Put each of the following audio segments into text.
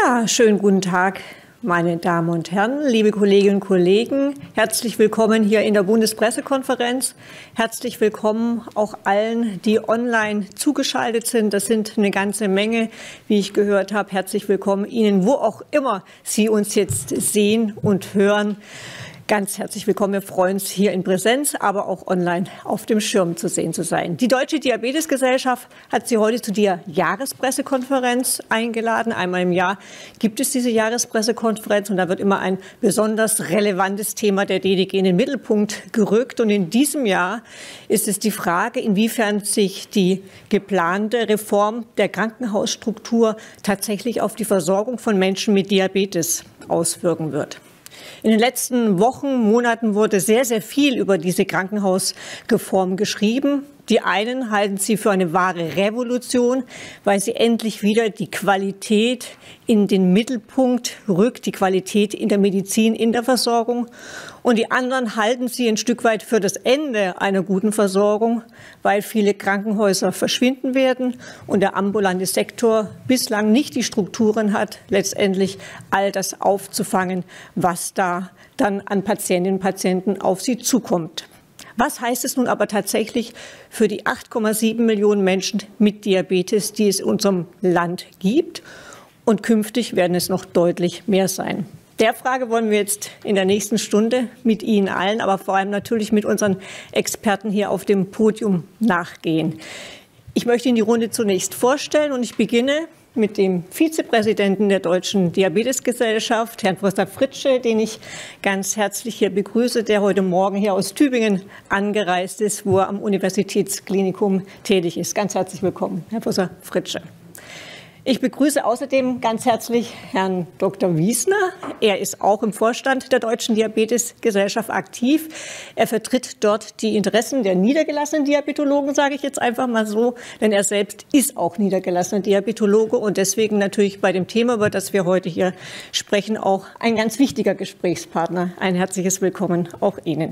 Ja, schönen guten Tag, meine Damen und Herren, liebe Kolleginnen und Kollegen. Herzlich willkommen hier in der Bundespressekonferenz. Herzlich willkommen auch allen, die online zugeschaltet sind. Das sind eine ganze Menge, wie ich gehört habe. Herzlich willkommen Ihnen, wo auch immer Sie uns jetzt sehen und hören. Ganz herzlich willkommen. Wir freuen uns, hier in Präsenz, aber auch online auf dem Schirm zu sehen zu sein. Die Deutsche Diabetesgesellschaft hat Sie heute zu der Jahrespressekonferenz eingeladen. Einmal im Jahr gibt es diese Jahrespressekonferenz und da wird immer ein besonders relevantes Thema der DDG in den Mittelpunkt gerückt. Und in diesem Jahr ist es die Frage, inwiefern sich die geplante Reform der Krankenhausstruktur tatsächlich auf die Versorgung von Menschen mit Diabetes auswirken wird. In den letzten Wochen, Monaten wurde sehr, sehr viel über diese Krankenhausreform geschrieben. Die einen halten sie für eine wahre Revolution, weil sie endlich wieder die Qualität in den Mittelpunkt rückt, die Qualität in der Medizin, in der Versorgung. Und die anderen halten sie ein Stück weit für das Ende einer guten Versorgung, weil viele Krankenhäuser verschwinden werden und der ambulante Sektor bislang nicht die Strukturen hat, letztendlich all das aufzufangen, was da dann an Patientinnen und Patienten auf sie zukommt. Was heißt es nun aber tatsächlich für die 8,7 Millionen Menschen mit Diabetes, die es in unserem Land gibt? Und künftig werden es noch deutlich mehr sein. Der Frage wollen wir jetzt in der nächsten Stunde mit Ihnen allen, aber vor allem natürlich mit unseren Experten hier auf dem Podium nachgehen. Ich möchte Ihnen die Runde zunächst vorstellen und ich beginne mit dem Vizepräsidenten der Deutschen Diabetesgesellschaft, Herrn Professor Fritsche, den ich ganz herzlich hier begrüße, der heute Morgen hier aus Tübingen angereist ist, wo er am Universitätsklinikum tätig ist. Ganz herzlich willkommen, Herr Professor Fritsche. Ich begrüße außerdem ganz herzlich Herrn Dr. Wiesner. Er ist auch im Vorstand der Deutschen Diabetesgesellschaft aktiv. Er vertritt dort die Interessen der niedergelassenen Diabetologen, sage ich jetzt einfach mal so, denn er selbst ist auch niedergelassener Diabetologe und deswegen natürlich bei dem Thema, über das wir heute hier sprechen, auch ein ganz wichtiger Gesprächspartner. Ein herzliches Willkommen auch Ihnen.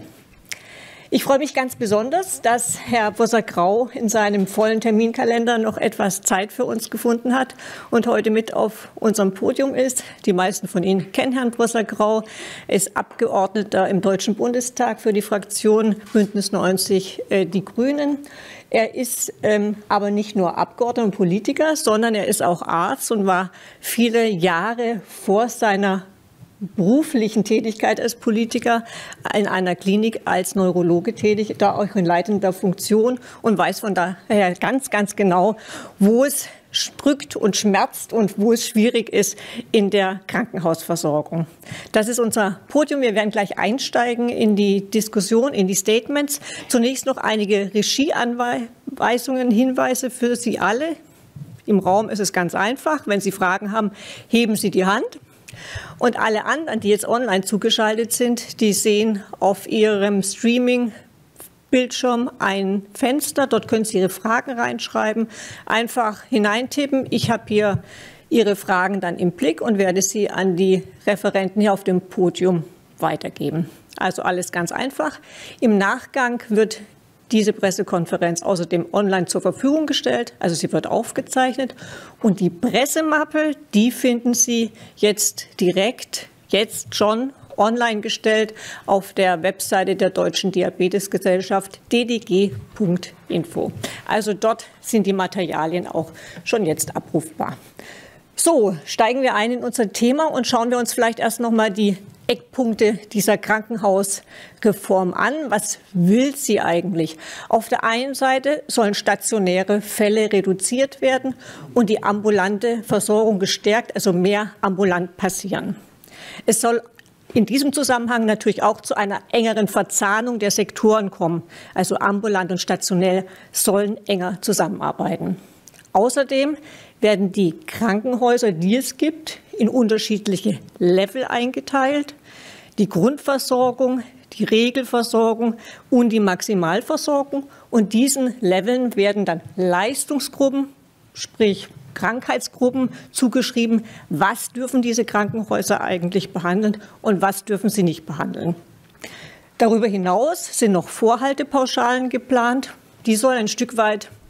Ich freue mich ganz besonders, dass Herr Professor Grau in seinem vollen Terminkalender noch etwas Zeit für uns gefunden hat und heute mit auf unserem Podium ist. Die meisten von Ihnen kennen Herrn Professor Grau. Er ist Abgeordneter im Deutschen Bundestag für die Fraktion Bündnis 90 Die Grünen. Er ist aber nicht nur Abgeordneter und Politiker, sondern er ist auch Arzt und war viele Jahre vor seiner beruflichen Tätigkeit als Politiker in einer Klinik als Neurologe tätig, da auch in leitender Funktion und weiß von daher ganz, ganz genau, wo es drückt und schmerzt und wo es schwierig ist in der Krankenhausversorgung. Das ist unser Podium. Wir werden gleich einsteigen in die Diskussion, in die Statements. Zunächst noch einige Regieanweisungen, Hinweise für Sie alle. Im Raum ist es ganz einfach. Wenn Sie Fragen haben, heben Sie die Hand. Und alle anderen, die jetzt online zugeschaltet sind, die sehen auf ihrem Streaming-Bildschirm ein Fenster. Dort können Sie Ihre Fragen reinschreiben, einfach hineintippen. Ich habe hier Ihre Fragen dann im Blick und werde sie an die Referenten hier auf dem Podium weitergeben. Also alles ganz einfach. Im Nachgang wird diese Pressekonferenz außerdem online zur Verfügung gestellt, also sie wird aufgezeichnet. Und die Pressemappe, die finden Sie jetzt schon online gestellt auf der Webseite der Deutschen Diabetesgesellschaft ddg.info. Also dort sind die Materialien auch schon jetzt abrufbar. So, steigen wir ein in unser Thema und schauen wir uns vielleicht erst noch mal die Eckpunkte dieser Krankenhausreform an. Was will sie eigentlich? Auf der einen Seite sollen stationäre Fälle reduziert werden und die ambulante Versorgung gestärkt, also mehr ambulant passieren. Es soll in diesem Zusammenhang natürlich auch zu einer engeren Verzahnung der Sektoren kommen. Also ambulant und stationär sollen enger zusammenarbeiten. Außerdem werden die Krankenhäuser, die es gibt, in unterschiedliche Level eingeteilt. Die Grundversorgung, die Regelversorgung und die Maximalversorgung. Und diesen Leveln werden dann Leistungsgruppen, sprich Krankheitsgruppen zugeschrieben. Was dürfen diese Krankenhäuser eigentlich behandeln und was dürfen sie nicht behandeln? Darüber hinaus sind noch Vorhaltepauschalen geplant. Die sollen ein Stück weit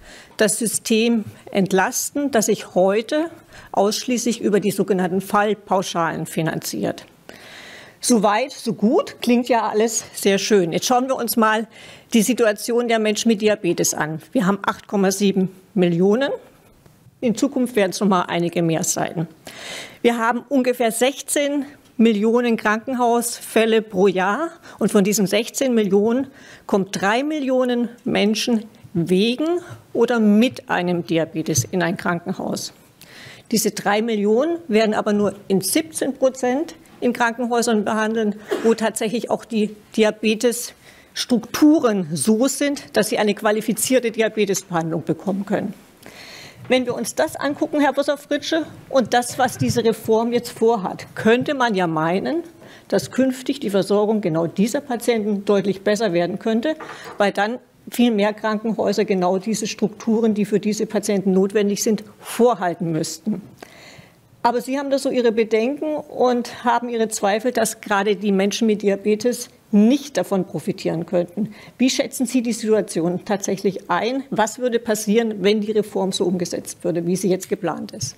das System entlasten, das sich heute ausschließlich über die sogenannten Fallpauschalen finanziert. So weit, so gut, klingt ja alles sehr schön. Jetzt schauen wir uns mal die Situation der Menschen mit Diabetes an. Wir haben 8,7 Millionen. In Zukunft werden es noch mal einige mehr sein. Wir haben ungefähr 16 Millionen Krankenhausfälle pro Jahr. Und von diesen 16 Millionen kommen 3 Millionen Menschen wegen oder mit einem Diabetes in ein Krankenhaus. Diese 3 Millionen werden aber nur in 17% in Krankenhäusern behandelt, wo tatsächlich auch die Diabetesstrukturen so sind, dass sie eine qualifizierte Diabetesbehandlung bekommen können. Wenn wir uns das angucken, Herr Professor Fritsche, und das, was diese Reform jetzt vorhat, könnte man ja meinen, dass künftig die Versorgung genau dieser Patienten deutlich besser werden könnte, weil dann viel mehr Krankenhäuser genau diese Strukturen, die für diese Patienten notwendig sind, vorhalten müssten. Aber Sie haben da so Ihre Bedenken und haben Ihre Zweifel, dass gerade die Menschen mit Diabetes nicht davon profitieren könnten. Wie schätzen Sie die Situation tatsächlich ein? Was würde passieren, wenn die Reform so umgesetzt würde, wie sie jetzt geplant ist?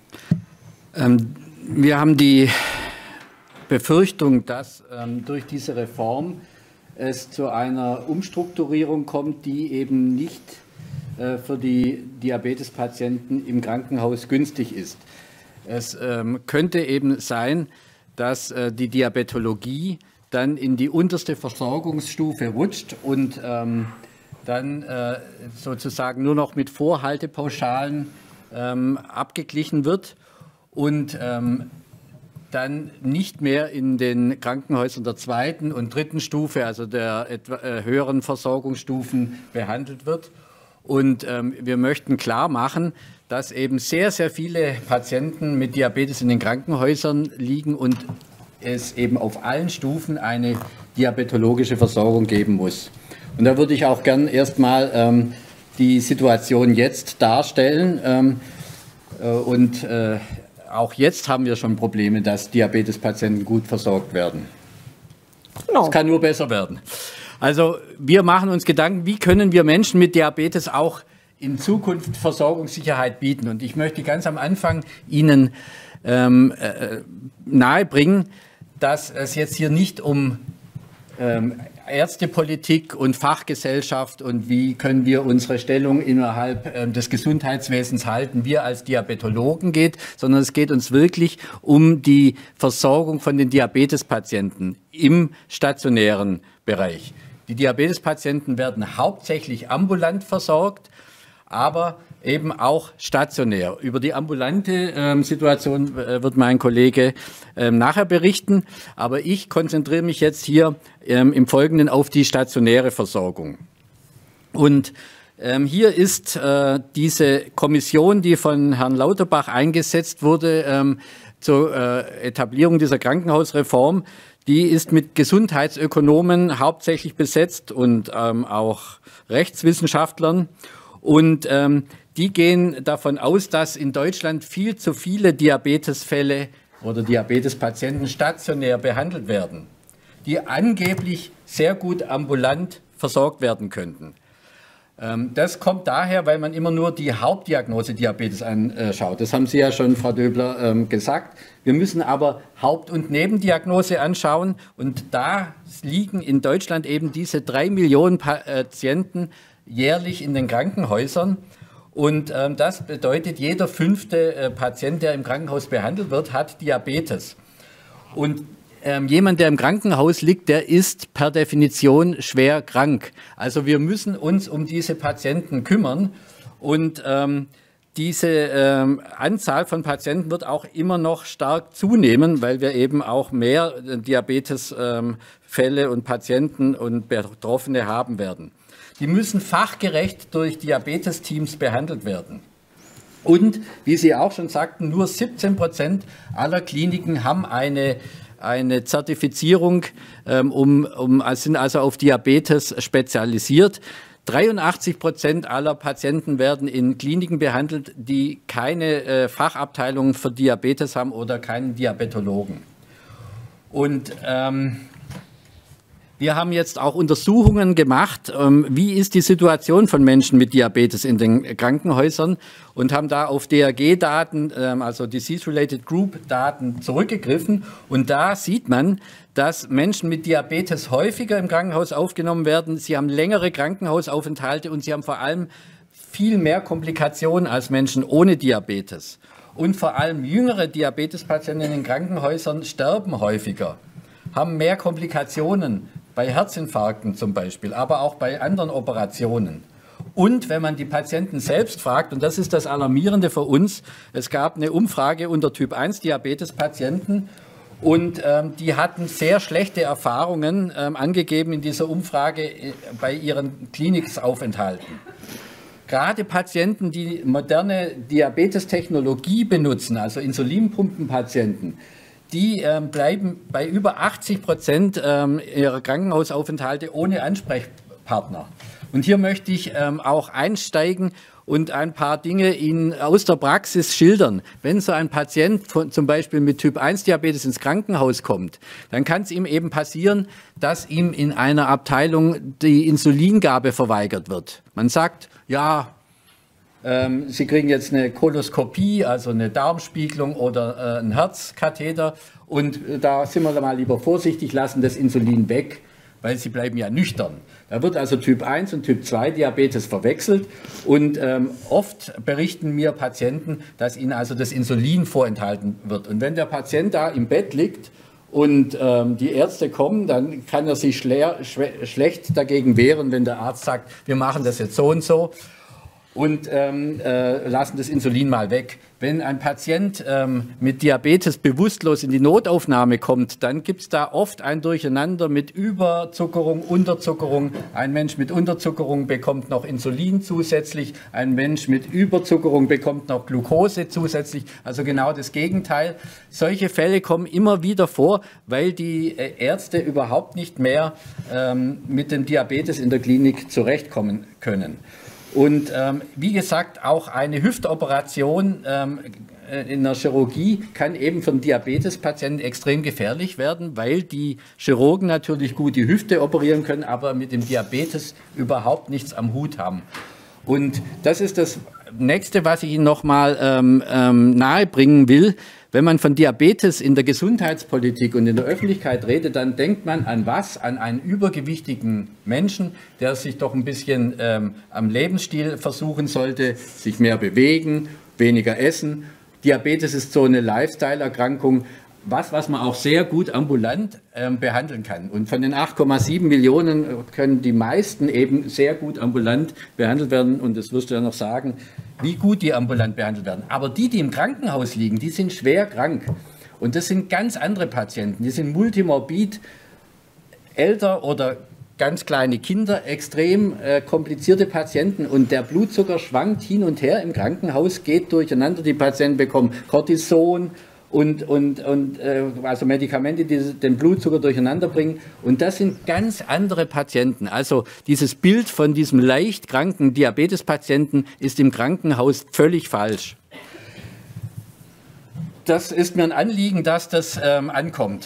Wir haben die Befürchtung, dass durch diese Reform es zu einer Umstrukturierung kommt, die eben nicht für die Diabetespatienten im Krankenhaus günstig ist. Es könnte eben sein, dass die Diabetologie dann in die unterste Versorgungsstufe rutscht und dann sozusagen nur noch mit Vorhaltepauschalen abgeglichen wird und dann nicht mehr in den Krankenhäusern der zweiten und dritten Stufe, also der höheren Versorgungsstufen, behandelt wird. Und wir möchten klar machen, dass eben sehr, sehr viele Patienten mit Diabetes in den Krankenhäusern liegen und es eben auf allen Stufen eine diabetologische Versorgung geben muss. Und da würde ich auch gern erstmal die Situation jetzt darstellen. Auch jetzt haben wir schon Probleme, dass Diabetespatienten gut versorgt werden. Genau. Es kann nur besser werden. Also wir machen uns Gedanken, wie können wir Menschen mit Diabetes auch in Zukunft Versorgungssicherheit bieten. Und ich möchte ganz am Anfang Ihnen nahebringen, dass es jetzt hier nicht um Ärztepolitik und Fachgesellschaft und wie können wir unsere Stellung innerhalb des Gesundheitswesens halten, wir als Diabetologen geht, sondern es geht uns wirklich um die Versorgung von den Diabetespatienten im stationären Bereich. Die Diabetespatienten werden hauptsächlich ambulant versorgt, aber eben auch stationär. Über die ambulante Situation wird mein Kollege nachher berichten, aber ich konzentriere mich jetzt hier im Folgenden auf die stationäre Versorgung. Und hier ist diese Kommission, die von Herrn Lauterbach eingesetzt wurde zur Etablierung dieser Krankenhausreform, die ist mit Gesundheitsökonomen hauptsächlich besetzt und auch Rechtswissenschaftlern. Und die gehen davon aus, dass in Deutschland viel zu viele Diabetesfälle oder Diabetespatienten stationär behandelt werden, die angeblich sehr gut ambulant versorgt werden könnten. Das kommt daher, weil man immer nur die Hauptdiagnose Diabetes anschaut. Das haben Sie ja schon, Frau Döbler, gesagt. Wir müssen aber Haupt- und Nebendiagnose anschauen. Und da liegen in Deutschland eben diese 3 Millionen Patienten jährlich in den Krankenhäusern. Und das bedeutet, jeder 5. Patient, der im Krankenhaus behandelt wird, hat Diabetes. Und jemand, der im Krankenhaus liegt, der ist per Definition schwer krank. Also wir müssen uns um diese Patienten kümmern. Und diese Anzahl von Patienten wird auch immer noch stark zunehmen, weil wir eben auch mehr Diabetesfälle und Patienten und Betroffene haben werden. Die müssen fachgerecht durch Diabetesteams behandelt werden. Und, wie Sie auch schon sagten, nur 17% aller Kliniken haben eine Zertifizierung, sind also auf Diabetes spezialisiert. 83% aller Patienten werden in Kliniken behandelt, die keine Fachabteilung für Diabetes haben oder keinen Diabetologen. Und Wir haben jetzt auch Untersuchungen gemacht, wie ist die Situation von Menschen mit Diabetes in den Krankenhäusern und haben da auf DRG-Daten, also Disease-Related Group-Daten zurückgegriffen. Und da sieht man, dass Menschen mit Diabetes häufiger im Krankenhaus aufgenommen werden. Sie haben längere Krankenhausaufenthalte und sie haben vor allem viel mehr Komplikationen als Menschen ohne Diabetes. Und vor allem jüngere Diabetespatienten in den Krankenhäusern sterben häufiger, haben mehr Komplikationen bei Herzinfarkten zum Beispiel, aber auch bei anderen Operationen. Und wenn man die Patienten selbst fragt, und das ist das Alarmierende für uns, es gab eine Umfrage unter Typ-1-Diabetes-Patienten und die hatten sehr schlechte Erfahrungen angegeben in dieser Umfrage bei ihren Klinikaufenthalten. Gerade Patienten, die moderne Diabetestechnologie benutzen, also Insulinpumpenpatienten, die bleiben bei über 80% ihrer Krankenhausaufenthalte ohne Ansprechpartner. Und hier möchte ich auch einsteigen und ein paar Dinge Ihnen aus der Praxis schildern. Wenn so ein Patient zum Beispiel mit Typ-1-Diabetes ins Krankenhaus kommt, dann kann es ihm eben passieren, dass ihm in einer Abteilung die Insulingabe verweigert wird. Man sagt, ja, Sie kriegen jetzt eine Koloskopie, also eine Darmspiegelung oder einen Herzkatheter und da sind wir mal lieber vorsichtig, lassen das Insulin weg, weil Sie bleiben ja nüchtern. Da wird also Typ 1 und Typ 2 Diabetes verwechselt und oft berichten mir Patienten, dass ihnen also das Insulin vorenthalten wird. Und wenn der Patient da im Bett liegt und die Ärzte kommen, dann kann er sich schlecht dagegen wehren, wenn der Arzt sagt, wir machen das jetzt so und so. Und lassen das Insulin mal weg. Wenn ein Patient mit Diabetes bewusstlos in die Notaufnahme kommt, dann gibt es da oft ein Durcheinander mit Überzuckerung, Unterzuckerung. Ein Mensch mit Unterzuckerung bekommt noch Insulin zusätzlich, ein Mensch mit Überzuckerung bekommt noch Glucose zusätzlich, also genau das Gegenteil. Solche Fälle kommen immer wieder vor, weil die Ärzte überhaupt nicht mehr mit dem Diabetes in der Klinik zurechtkommen können. Und wie gesagt, auch eine Hüftoperation in der Chirurgie kann eben für einen Diabetespatienten extrem gefährlich werden, weil die Chirurgen natürlich gut die Hüfte operieren können, aber mit dem Diabetes überhaupt nichts am Hut haben. Und das ist das Nächste, was ich Ihnen noch mal nahebringen will. Wenn man von Diabetes in der Gesundheitspolitik und in der Öffentlichkeit redet, dann denkt man an was? An einen übergewichtigen Menschen, der sich doch ein bisschen am Lebensstil versuchen sollte, sich mehr bewegen, weniger essen. Diabetes ist so eine Lifestyle-Erkrankung, was man auch sehr gut ambulant behandeln kann. Und von den 8,7 Millionen können die meisten eben sehr gut ambulant behandelt werden. Und das wirst du ja noch sagen, wie gut die ambulant behandelt werden. Aber die im Krankenhaus liegen, die sind schwer krank. Und das sind ganz andere Patienten. Die sind multimorbid, älter oder ganz kleine Kinder, extrem komplizierte Patienten. Und der Blutzucker schwankt hin und her im Krankenhaus, geht durcheinander. Die Patienten bekommen Cortison und also Medikamente, die den Blutzucker durcheinander bringen. Und das sind ganz andere Patienten. Also dieses Bild von diesem leicht kranken Diabetespatienten ist im Krankenhaus völlig falsch. Das ist mir ein Anliegen, dass das ankommt.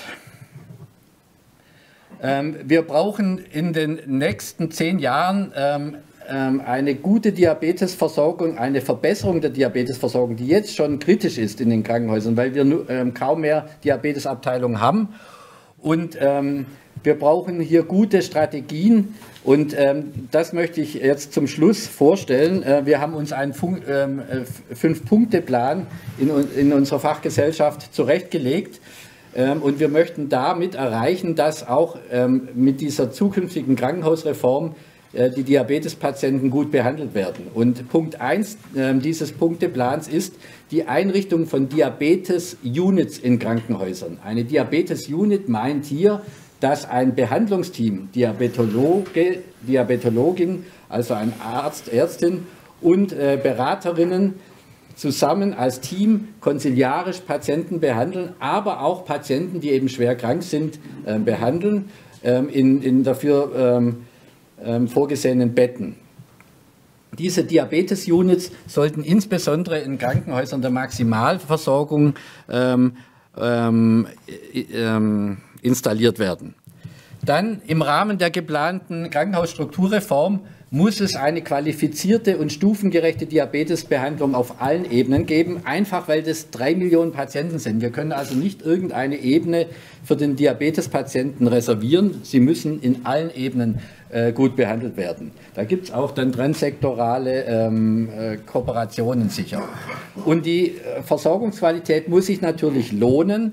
Wir brauchen in den nächsten 10 Jahren eine gute Diabetesversorgung, eine Verbesserung der Diabetesversorgung, die jetzt schon kritisch ist in den Krankenhäusern, weil wir kaum mehr Diabetesabteilungen haben. Und wir brauchen hier gute Strategien und das möchte ich jetzt zum Schluss vorstellen. Wir haben uns einen 5-Punkte-Plan in unserer Fachgesellschaft zurechtgelegt. Und wir möchten damit erreichen, dass auch mit dieser zukünftigen Krankenhausreform die Diabetespatienten gut behandelt werden. Und Punkt 1 dieses Punkteplans ist die Einrichtung von Diabetes-Units in Krankenhäusern. Eine Diabetes-Unit meint hier, dass ein Behandlungsteam, Diabetologe, Diabetologin, also ein Arzt, Ärztin und Beraterinnen zusammen als Team konsiliarisch Patienten behandeln, aber auch Patienten, die eben schwer krank sind, behandeln in dafür vorgesehenen Betten. Diese Diabetes-Units sollten insbesondere in Krankenhäusern der Maximalversorgung installiert werden. Dann im Rahmen der geplanten Krankenhausstrukturreform muss es eine qualifizierte und stufengerechte Diabetesbehandlung auf allen Ebenen geben, einfach weil das 3 Millionen Patienten sind. Wir können also nicht irgendeine Ebene für den Diabetespatienten reservieren. Sie müssen in allen Ebenen gut behandelt werden. Da gibt es auch dann transsektorale Kooperationen sicher. Und die Versorgungsqualität muss sich natürlich lohnen.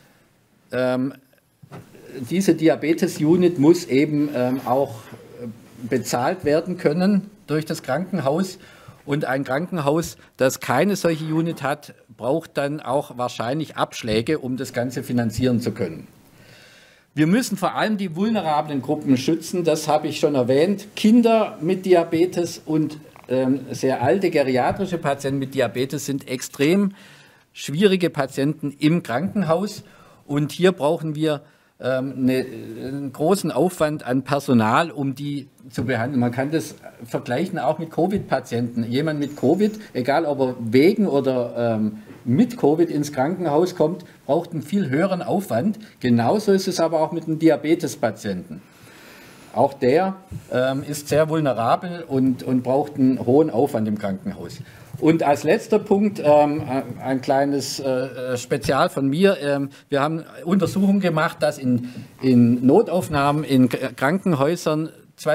Diese Diabetes-Unit muss eben auch bezahlt werden können durch das Krankenhaus. Und ein Krankenhaus, das keine solche Unit hat, braucht dann auch wahrscheinlich Abschläge, um das Ganze finanzieren zu können. Wir müssen vor allem die vulnerablen Gruppen schützen, das habe ich schon erwähnt. Kinder mit Diabetes und sehr alte geriatrische Patienten mit Diabetes sind extrem schwierige Patienten im Krankenhaus. Und hier brauchen wir einen großen Aufwand an Personal, um die zu behandeln. Man kann das vergleichen auch mit Covid-Patienten. Jemand mit Covid, egal ob er wegen oder mit Covid ins Krankenhaus kommt, braucht einen viel höheren Aufwand. Genauso ist es aber auch mit einem Diabetespatienten. Auch der ist sehr vulnerabel und braucht einen hohen Aufwand im Krankenhaus. Und als letzter Punkt ein kleines Spezial von mir. Wir haben Untersuchungen gemacht, dass in Notaufnahmen in Krankenhäusern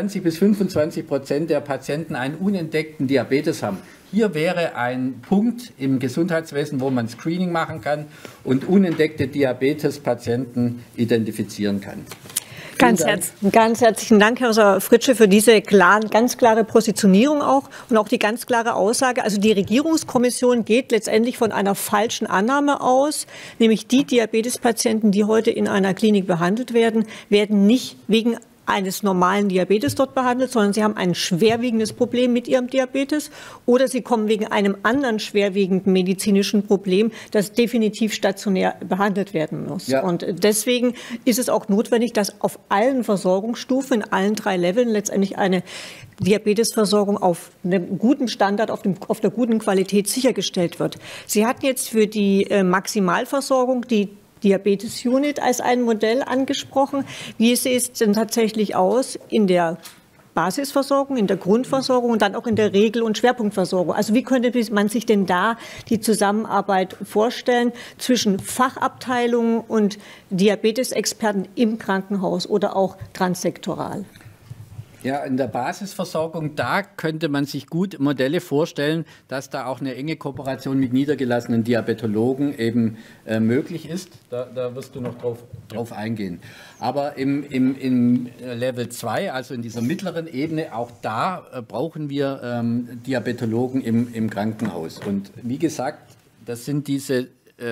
20-25% der Patienten einen unentdeckten Diabetes haben. Hier wäre ein Punkt im Gesundheitswesen, wo man Screening machen kann und unentdeckte Diabetespatienten identifizieren kann. Ganz herzlichen Dank, Herr Fritsche, für diese ganz klare Positionierung auch und auch die ganz klare Aussage. Also die Regierungskommission geht letztendlich von einer falschen Annahme aus, nämlich die Diabetespatienten, die heute in einer Klinik behandelt werden, werden nicht wegen eines normalen Diabetes dort behandelt, sondern sie haben ein schwerwiegendes Problem mit ihrem Diabetes oder sie kommen wegen einem anderen schwerwiegenden medizinischen Problem, das definitiv stationär behandelt werden muss. Ja. Und deswegen ist es auch notwendig, dass auf allen Versorgungsstufen, in allen 3 Leveln letztendlich eine Diabetesversorgung auf einem guten Standard, auf der guten Qualität sichergestellt wird. Sie hatten jetzt für die Maximalversorgung die Diabetes-Unit als ein Modell angesprochen. Wie sieht es denn tatsächlich aus in der Basisversorgung, in der Grundversorgung und dann auch in der Regel- und Schwerpunktversorgung? Also wie könnte man sich denn da die Zusammenarbeit vorstellen zwischen Fachabteilungen und Diabetesexperten im Krankenhaus oder auch transsektoral? Ja, in der Basisversorgung, da könnte man sich gut Modelle vorstellen, dass da auch eine enge Kooperation mit niedergelassenen Diabetologen eben möglich ist. Da wirst du noch drauf eingehen. Aber im Level 2, also in dieser mittleren Ebene, auch da brauchen wir Diabetologen im Krankenhaus. Und wie gesagt, das sind diese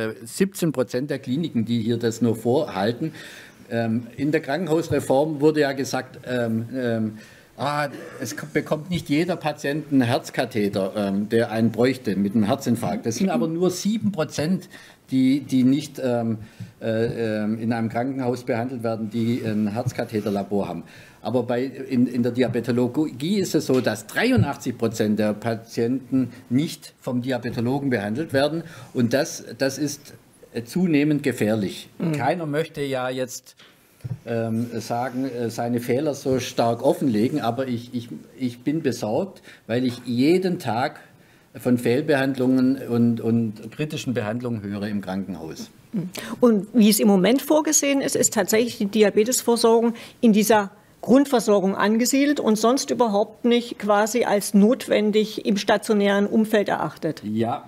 17% der Kliniken, die hier das nur vorhalten. In der Krankenhausreform wurde ja gesagt, es bekommt nicht jeder Patient einen Herzkatheter, der einen bräuchte mit einem Herzinfarkt. Das sind aber nur 7%, die nicht in einem Krankenhaus behandelt werden, die ein Herzkatheterlabor haben. Aber in der Diabetologie ist es so, dass 83% der Patienten nicht vom Diabetologen behandelt werden. Und das ist zunehmend gefährlich. Keiner möchte ja jetzt sagen, seine Fehler so stark offenlegen, aber ich bin besorgt, weil ich jeden Tag von Fehlbehandlungen und kritischen Behandlungen höre im Krankenhaus. Und wie es im Moment vorgesehen ist, ist tatsächlich die Diabetesversorgung in dieser Grundversorgung angesiedelt und sonst überhaupt nicht quasi als notwendig im stationären Umfeld erachtet. Ja,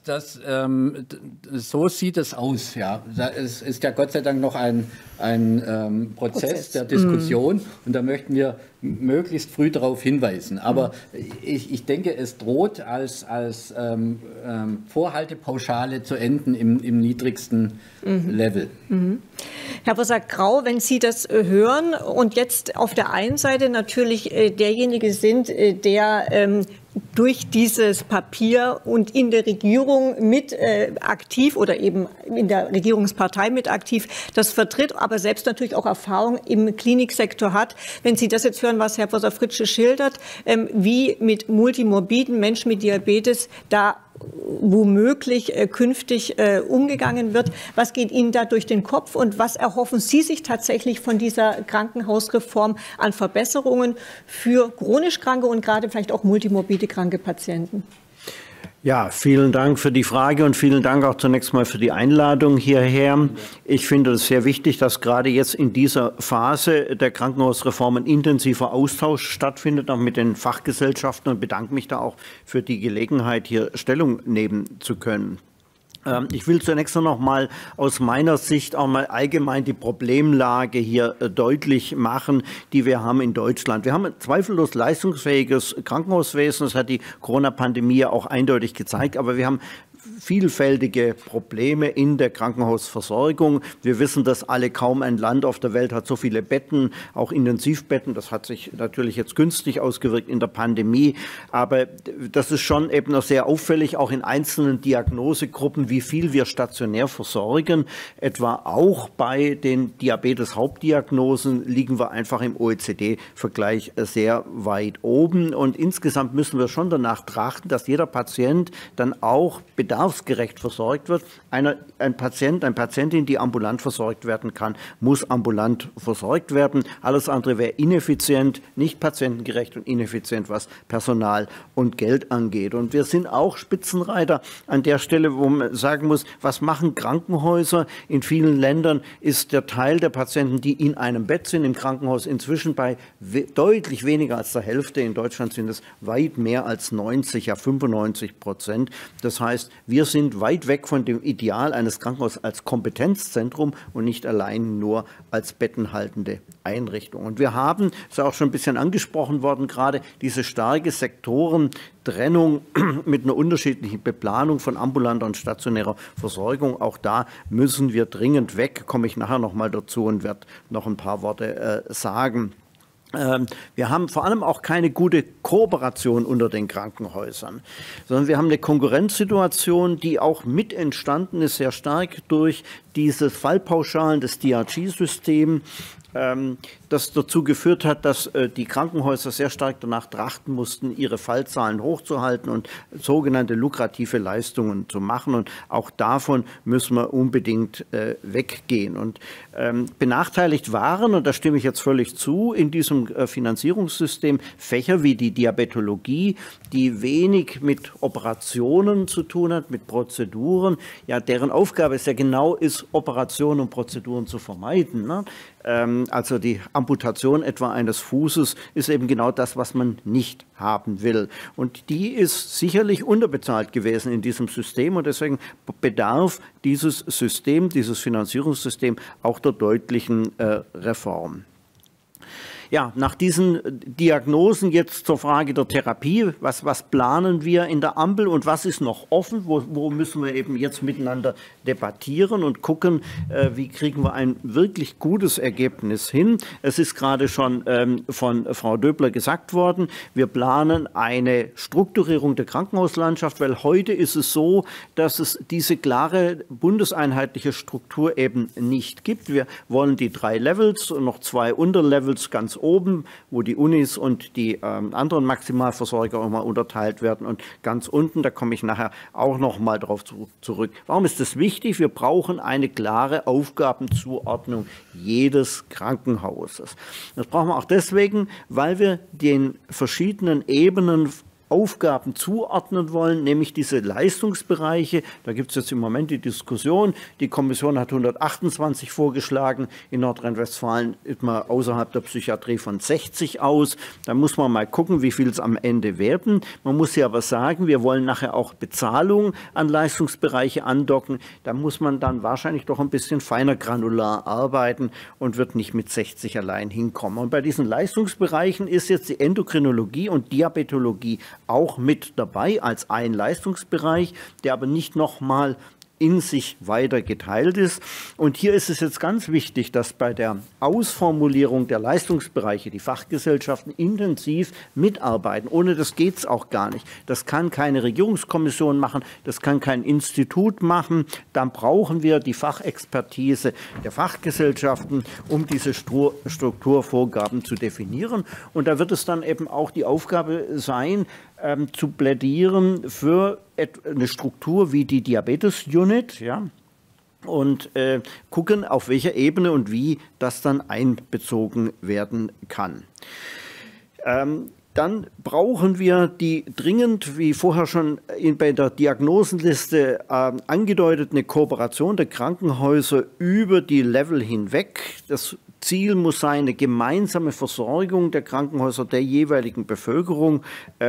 so sieht es aus. Ja. Es ist ja Gott sei Dank noch ein Prozess der Diskussion und da möchten wir möglichst früh darauf hinweisen. Aber ich denke, es droht als Vorhaltepauschale zu enden im niedrigsten Level. Herr Professor Grau, wenn Sie das hören und jetzt auf der einen Seite natürlich derjenige sind, der durch dieses Papier und in der Regierung mit aktiv oder eben in der Regierungspartei mit aktiv das vertritt, aber selbst natürlich auch Erfahrung im Kliniksektor hat. Wenn Sie das jetzt hören, was Herr Professor Fritsche schildert, wie mit multimorbiden Menschen mit Diabetes da womöglich künftig umgegangen wird. Was geht Ihnen da durch den Kopf und was erhoffen Sie sich tatsächlich von dieser Krankenhausreform an Verbesserungen für chronisch kranke und gerade vielleicht auch multimorbide kranke Patienten? Ja, vielen Dank für die Frage und vielen Dank auch zunächst mal für die Einladung hierher. Ich finde es sehr wichtig, dass gerade jetzt in dieser Phase der Krankenhausreform ein intensiver Austausch stattfindet, auch mit den Fachgesellschaften, und bedanke mich da auch für die Gelegenheit, hier Stellung nehmen zu können. Ich will zunächst noch mal aus meiner Sicht auch mal allgemein die Problemlage hier deutlich machen, die wir haben in Deutschland. Wir haben ein zweifellos leistungsfähiges Krankenhauswesen, das hat die Corona-Pandemie auch eindeutig gezeigt, aber wir haben vielfältige Probleme in der Krankenhausversorgung. Wir wissen, dass kaum ein Land auf der Welt hat so viele Betten, auch Intensivbetten. Das hat sich natürlich jetzt günstig ausgewirkt in der Pandemie. Aber das ist schon eben noch sehr auffällig, auch in einzelnen Diagnosegruppen, wie viel wir stationär versorgen. Etwa auch bei den Diabetes-Hauptdiagnosen liegen wir einfach im OECD-Vergleich sehr weit oben. Und insgesamt müssen wir schon danach trachten, dass jeder Patient dann auch bedarfsgerecht versorgt wird. Eine Patientin, die ambulant versorgt werden kann, muss ambulant versorgt werden. Alles andere wäre ineffizient, nicht patientengerecht und ineffizient, was Personal und Geld angeht. Und wir sind auch Spitzenreiter an der Stelle, wo man sagen muss, was machen Krankenhäuser? In vielen Ländern ist der Teil der Patienten, die in einem Bett sind, im Krankenhaus inzwischen bei deutlich weniger als der Hälfte. In Deutschland sind es weit mehr als 90, ja 95%. Das heißt, wir sind weit weg von dem Ideal eines Krankenhauses als Kompetenzzentrum und nicht allein nur als bettenhaltende Einrichtung. Und wir haben, ist auch schon ein bisschen angesprochen worden, gerade diese starke Sektorentrennung mit einer unterschiedlichen Beplanung von ambulanter und stationärer Versorgung. Auch da müssen wir dringend weg, komme ich nachher noch mal dazu und werde noch ein paar Worte sagen. Wir haben vor allem auch keine gute Kooperation unter den Krankenhäusern, sondern wir haben eine Konkurrenzsituation, die auch mit entstanden ist, sehr stark durch dieses Fallpauschalen, das DRG-System, das dazu geführt hat, dass die Krankenhäuser sehr stark danach trachten mussten, ihre Fallzahlen hochzuhalten und sogenannte lukrative Leistungen zu machen. Und auch davon müssen wir unbedingt weggehen. Und benachteiligt waren, und da stimme ich jetzt völlig zu, in diesem Finanzierungssystem Fächer wie die Diabetologie, die wenig mit Operationen zu tun hat, mit Prozeduren, ja, deren Aufgabe es ja genau ist, Operationen und Prozeduren zu vermeiden, ne? Also die Amputation etwa eines Fußes ist eben genau das, was man nicht haben will. Und die ist sicherlich unterbezahlt gewesen in diesem System und deswegen bedarf dieses System, dieses Finanzierungssystem auch der deutlichen Reform. Ja, nach diesen Diagnosen jetzt zur Frage der Therapie. Was planen wir in der Ampel und was ist noch offen? Wo müssen wir eben jetzt miteinander debattieren und gucken, wie kriegen wir ein wirklich gutes Ergebnis hin? Es ist gerade schon von Frau Döbler gesagt worden, wir planen eine Strukturierung der Krankenhauslandschaft, weil heute ist es so, dass es diese klare bundeseinheitliche Struktur eben nicht gibt. Wir wollen die 3 Levels und noch 2 Unterlevels ganz oben, wo die Unis und die anderen Maximalversorger auch mal unterteilt werden und ganz unten, da komme ich nachher auch noch mal drauf zurück. Warum ist das wichtig? Wir brauchen eine klare Aufgabenzuordnung jedes Krankenhauses. Das brauchen wir auch deswegen, weil wir den verschiedenen Ebenen Aufgaben zuordnen wollen, nämlich diese Leistungsbereiche. Da gibt es jetzt im Moment die Diskussion. Die Kommission hat 128 vorgeschlagen. In Nordrhein-Westfalen ist man außerhalb der Psychiatrie von 60 aus. Da muss man mal gucken, wie viel es am Ende werden. Man muss ja aber sagen, wir wollen nachher auch Bezahlung an Leistungsbereiche andocken. Da muss man dann wahrscheinlich doch ein bisschen feiner granular arbeiten und wird nicht mit 60 allein hinkommen. Und bei diesen Leistungsbereichen ist jetzt die Endokrinologie und Diabetologie auch mit dabei als ein Leistungsbereich, der aber nicht nochmal in sich weiter geteilt ist. Und hier ist es jetzt ganz wichtig, dass bei der Ausformulierung der Leistungsbereiche die Fachgesellschaften intensiv mitarbeiten. Ohne das geht es auch gar nicht. Das kann keine Regierungskommission machen, das kann kein Institut machen. Dann brauchen wir die Fachexpertise der Fachgesellschaften, um diese Strukturvorgaben zu definieren. Und da wird es dann eben auch die Aufgabe sein, zu plädieren für eine Struktur wie die Diabetes-Unit, ja, und gucken, auf welcher Ebene und wie das dann einbezogen werden kann. Dann brauchen wir die dringend, wie vorher schon bei der Diagnosenliste angedeutet, eine Kooperation der Krankenhäuser über die Level hinweg. Das Ziel muss sein, eine gemeinsame Versorgung der Krankenhäuser der jeweiligen Bevölkerung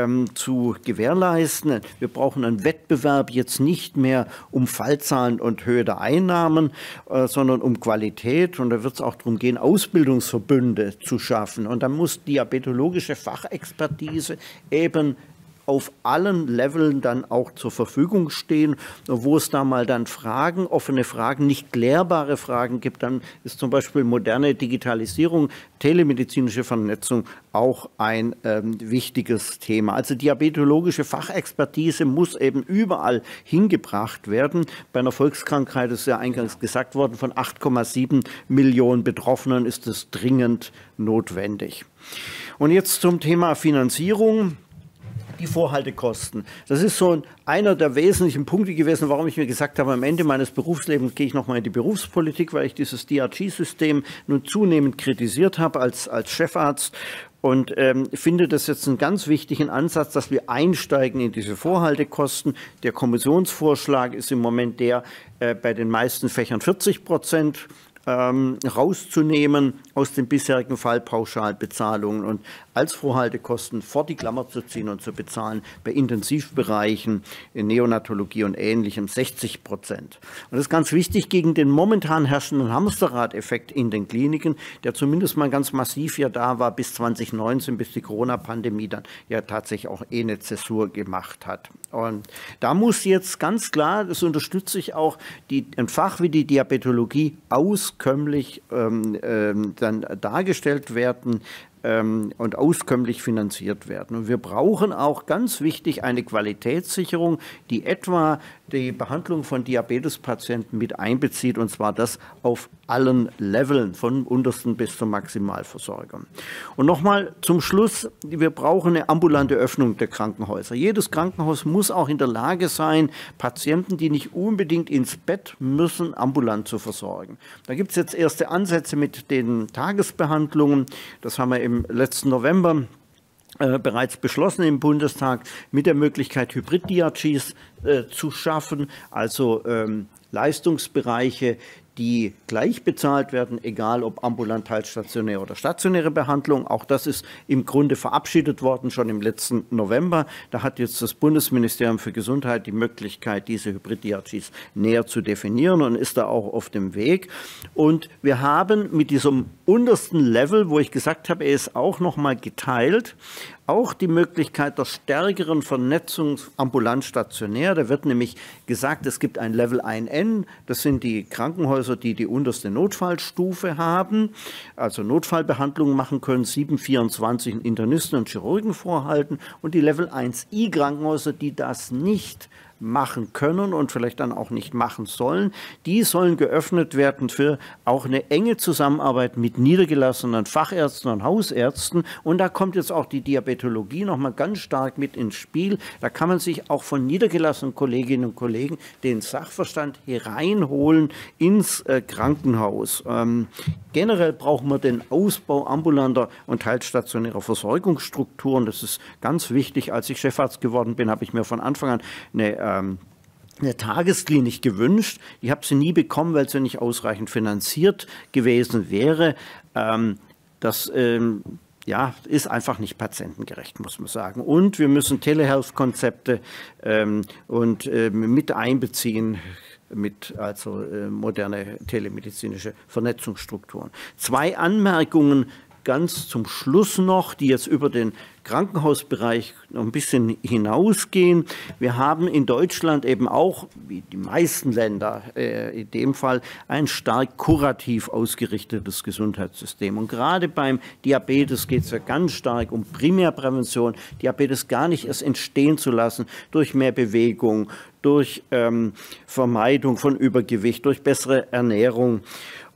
zu gewährleisten. Wir brauchen einen Wettbewerb jetzt nicht mehr um Fallzahlen und Höhe der Einnahmen, sondern um Qualität. Und da wird es auch darum gehen, Ausbildungsverbünde zu schaffen. Und dann muss diabetologische Fachexpertise eben auf allen Leveln dann auch zur Verfügung stehen. Und wo es da mal dann Fragen, offene Fragen, nicht klärbare Fragen gibt, dann ist zum Beispiel moderne Digitalisierung, telemedizinische Vernetzung auch ein wichtiges Thema. Also diabetologische Fachexpertise muss eben überall hingebracht werden. Bei einer Volkskrankheit, das ist ja eingangs gesagt worden, von 8,7 Millionen Betroffenen ist es dringend notwendig. Und jetzt zum Thema Finanzierung. Die Vorhaltekosten. Das ist so einer der wesentlichen Punkte gewesen, warum ich mir gesagt habe, am Ende meines Berufslebens gehe ich nochmal in die Berufspolitik, weil ich dieses DRG-System nun zunehmend kritisiert habe als Chefarzt und finde das jetzt einen ganz wichtigen Ansatz, dass wir einsteigen in diese Vorhaltekosten. Der Kommissionsvorschlag ist im Moment der, bei den meisten Fächern 40% rauszunehmen aus den bisherigen Fallpauschalbezahlungen und als Vorhaltekosten vor die Klammer zu ziehen und zu bezahlen bei Intensivbereichen, in Neonatologie und Ähnlichem 60%. Und das ist ganz wichtig gegen den momentan herrschenden Hamsterrad-Effekt in den Kliniken, der zumindest mal ganz massiv ja da war bis 2019, bis die Corona-Pandemie dann ja tatsächlich auch eine Zäsur gemacht hat. Und da muss jetzt ganz klar, das unterstütze ich auch, ein Fach wie die Diabetologie auskömmlich dann dargestellt werden und auskömmlich finanziert werden. Und wir brauchen auch ganz wichtig eine Qualitätssicherung, die etwa die Behandlung von Diabetespatienten mit einbezieht, und zwar das auf allen Leveln, vom untersten bis zum Maximalversorger. Und nochmal zum Schluss, wir brauchen eine ambulante Öffnung der Krankenhäuser. Jedes Krankenhaus muss auch in der Lage sein, Patienten, die nicht unbedingt ins Bett müssen, ambulant zu versorgen. Da gibt es jetzt erste Ansätze mit den Tagesbehandlungen. Das haben wir im letzten November bereits beschlossen im Bundestag, mit der Möglichkeit, Hybrid-DRGs zu schaffen, also Leistungsbereiche, die gleich bezahlt werden, egal ob ambulant, teilstationär oder stationäre Behandlung. Auch das ist im Grunde verabschiedet worden, schon im letzten November. Da hat jetzt das Bundesministerium für Gesundheit die Möglichkeit, diese Hybrid-DRGs näher zu definieren und ist da auch auf dem Weg. Und wir haben mit diesem untersten Level, wo ich gesagt habe, er ist auch noch mal geteilt, auch die Möglichkeit der stärkeren Vernetzung ambulant-stationär. Da wird nämlich gesagt, es gibt ein Level 1N, das sind die Krankenhäuser, die die unterste Notfallstufe haben, also Notfallbehandlungen machen können, 724 Internisten und Chirurgen vorhalten, und die Level 1I Krankenhäuser, die das nicht machen können und vielleicht dann auch nicht machen sollen, die sollen geöffnet werden für auch eine enge Zusammenarbeit mit niedergelassenen Fachärzten und Hausärzten. Und da kommt jetzt auch die Diabetologie noch mal ganz stark mit ins Spiel. Da kann man sich auch von niedergelassenen Kolleginnen und Kollegen den Sachverstand hereinholen ins Krankenhaus. Generell brauchen wir den Ausbau ambulanter und teilstationärer Versorgungsstrukturen. Das ist ganz wichtig. Als ich Chefarzt geworden bin, habe ich mir von Anfang an eine Tagesklinik gewünscht. Ich habe sie nie bekommen, weil sie nicht ausreichend finanziert gewesen wäre. Das ja, ist einfach nicht patientengerecht, muss man sagen. Und wir müssen Telehealth-Konzepte mit einbeziehen, also moderne telemedizinische Vernetzungsstrukturen. 2 Anmerkungen ganz zum Schluss noch, die jetzt über den Krankenhausbereich noch ein bisschen hinausgehen. Wir haben in Deutschland eben auch, wie die meisten Länder in dem Fall, ein stark kurativ ausgerichtetes Gesundheitssystem. Und gerade beim Diabetes geht es ja ganz stark um Primärprävention, Diabetes gar nicht erst entstehen zu lassen durch mehr Bewegung, durch Vermeidung von Übergewicht, durch bessere Ernährung.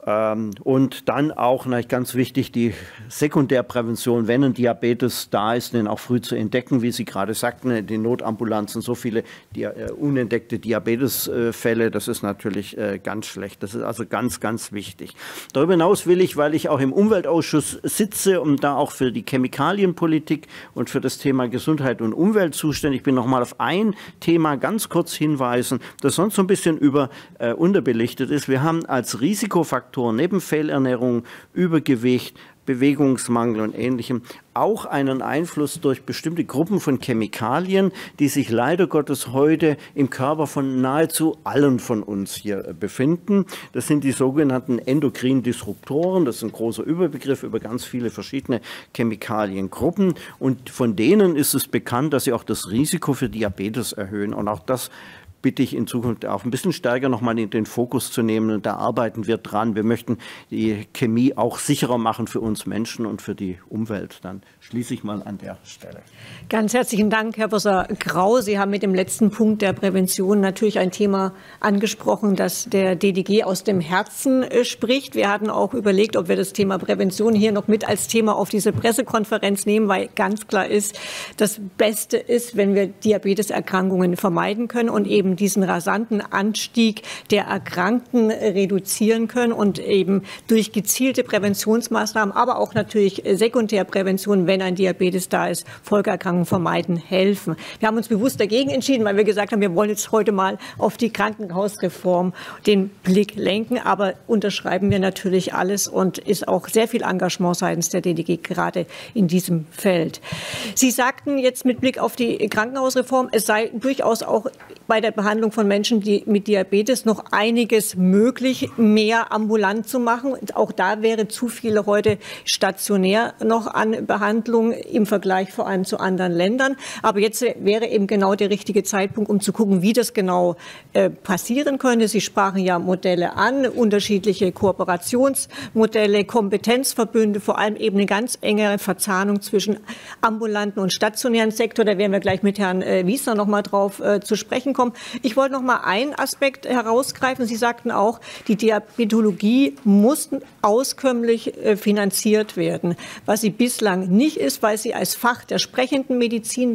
Und dann auch, ganz wichtig, die Sekundärprävention, wenn ein Diabetes da ist, den auch früh zu entdecken, wie Sie gerade sagten, in den Notambulanzen so viele unentdeckte Diabetesfälle, das ist natürlich ganz schlecht. Das ist also ganz, ganz wichtig. Darüber hinaus will ich, weil ich auch im Umweltausschuss sitze und da auch für die Chemikalienpolitik und für das Thema Gesundheit und Umwelt zuständig bin, nochmal auf ein Thema ganz kurz hinweisen, das sonst so ein bisschen unterbelichtet ist. Wir haben als Risikofaktor neben Fehlernährung, Übergewicht, Bewegungsmangel und Ähnlichem auch einen Einfluss durch bestimmte Gruppen von Chemikalien, die sich leider Gottes heute im Körper von nahezu allen von uns hier befinden. Das sind die sogenannten endokrinen Disruptoren. Das ist ein großer Überbegriff über ganz viele verschiedene Chemikaliengruppen. Und von denen ist es bekannt, dass sie auch das Risiko für Diabetes erhöhen. Und auch das bitte ich in Zukunft auch ein bisschen stärker nochmal in den Fokus zu nehmen. Und da arbeiten wir dran. Wir möchten die Chemie auch sicherer machen für uns Menschen und für die Umwelt. Dann schließe ich mal an der Stelle. Ganz herzlichen Dank, Herr Professor Grau. Sie haben mit dem letzten Punkt der Prävention natürlich ein Thema angesprochen, das der DDG aus dem Herzen spricht. Wir hatten auch überlegt, ob wir das Thema Prävention hier noch mit als Thema auf diese Pressekonferenz nehmen, weil ganz klar ist, das Beste ist, wenn wir Diabeteserkrankungen vermeiden können und eben diesen rasanten Anstieg der Erkrankten reduzieren können und eben durch gezielte Präventionsmaßnahmen, aber auch natürlich Sekundärprävention, wenn ein Diabetes da ist, Folgeerkrankungen vermeiden, helfen. Wir haben uns bewusst dagegen entschieden, weil wir gesagt haben, wir wollen jetzt heute mal auf die Krankenhausreform den Blick lenken, aber unterschreiben wir natürlich alles und ist auch sehr viel Engagement seitens der DDG gerade in diesem Feld. Sie sagten jetzt mit Blick auf die Krankenhausreform, es sei durchaus auch bei der Behandlung von Menschen mit Diabetes noch einiges möglich, mehr ambulant zu machen. Auch da wäre zu viel heute stationär noch an Behandlung im Vergleich vor allem zu anderen Ländern. Aber jetzt wäre eben genau der richtige Zeitpunkt, um zu gucken, wie das genau passieren könnte. Sie sprachen ja Modelle an, unterschiedliche Kooperationsmodelle, Kompetenzverbünde, vor allem eben eine ganz enge Verzahnung zwischen ambulanten und stationären Sektor. Da werden wir gleich mit Herrn Wiesner noch mal drauf zu sprechen kommen. Ich wollte noch mal einen Aspekt herausgreifen. Sie sagten auch, die Diabetologie muss auskömmlich finanziert werden, was sie bislang nicht ist, weil sie als Fach der sprechenden Medizin,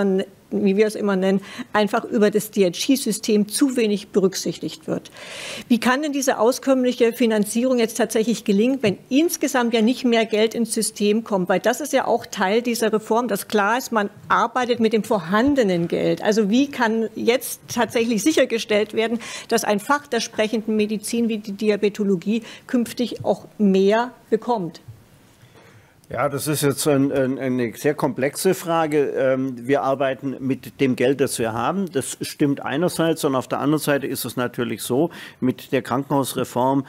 wie wir es immer nennen, einfach über das DRG-System zu wenig berücksichtigt wird. Wie kann denn diese auskömmliche Finanzierung jetzt tatsächlich gelingen, wenn insgesamt ja nicht mehr Geld ins System kommt? Weil das ist ja auch Teil dieser Reform, dass klar ist, man arbeitet mit dem vorhandenen Geld. Also wie kann jetzt tatsächlich sichergestellt werden, dass ein Fach der sprechenden Medizin wie die Diabetologie künftig auch mehr bekommt? Ja, das ist jetzt eine sehr komplexe Frage. Wir arbeiten mit dem Geld, das wir haben. Das stimmt einerseits, und auf der anderen Seite ist es natürlich so, mit der Krankenhausreform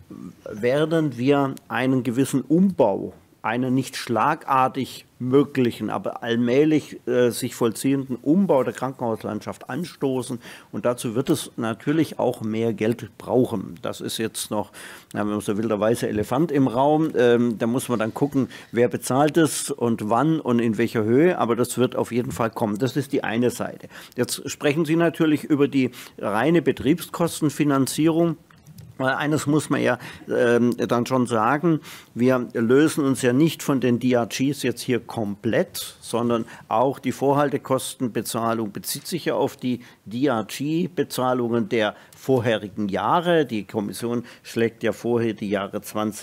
werden wir einen gewissen Umbau, einen nicht schlagartig möglichen, aber allmählich sich vollziehenden Umbau der Krankenhauslandschaft anstoßen. Und dazu wird es natürlich auch mehr Geld brauchen. Das ist jetzt noch, wenn man so will, der weiße Elefant im Raum. Da muss man dann gucken, wer bezahlt es und wann und in welcher Höhe. Aber das wird auf jeden Fall kommen. Das ist die eine Seite. Jetzt sprechen Sie natürlich über die reine Betriebskostenfinanzierung. Weil eines muss man ja dann schon sagen, wir lösen uns ja nicht von den DRGs jetzt hier komplett, sondern auch die Vorhaltekostenbezahlung bezieht sich ja auf die DRG-Bezahlungen der vorherigen Jahre. Die Kommission schlägt ja vorher die Jahre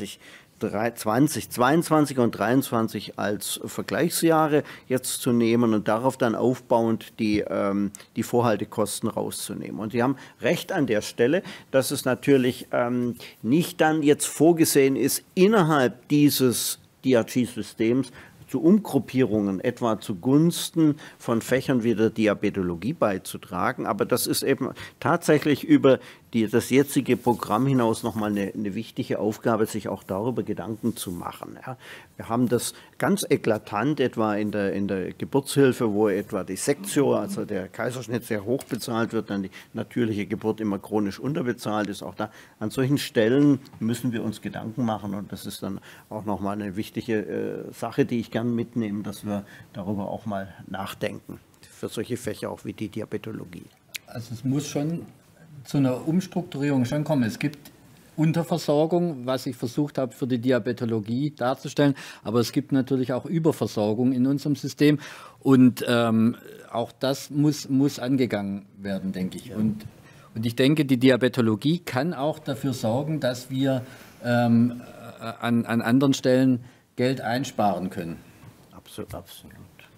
2022 und 2023 als Vergleichsjahre jetzt zu nehmen und darauf dann aufbauend die Vorhaltekosten rauszunehmen. Und Sie haben recht an der Stelle, dass es natürlich nicht dann jetzt vorgesehen ist, innerhalb dieses DRG-Systems zu Umgruppierungen, etwa zugunsten von Fächern wie der Diabetologie beizutragen. Aber das ist eben tatsächlich über das jetzige Programm hinaus nochmal eine wichtige Aufgabe, sich auch darüber Gedanken zu machen. Ja. Wir haben das ganz eklatant etwa in der Geburtshilfe, wo etwa die Sektio, also der Kaiserschnitt, sehr hoch bezahlt wird, dann die natürliche Geburt immer chronisch unterbezahlt ist. Auch da an solchen Stellen müssen wir uns Gedanken machen und das ist dann auch nochmal eine wichtige Sache, die ich gerne mitnehme, dass wir darüber auch mal nachdenken, für solche Fächer auch wie die Diabetologie. Also es muss schon zu einer Umstrukturierung schon kommen. Es gibt Unterversorgung, was ich versucht habe für die Diabetologie darzustellen. Aber es gibt natürlich auch Überversorgung in unserem System. Und auch das muss angegangen werden, denke ich. Und ich denke, die Diabetologie kann auch dafür sorgen, dass wir an anderen Stellen Geld einsparen können. Absolut, absolut.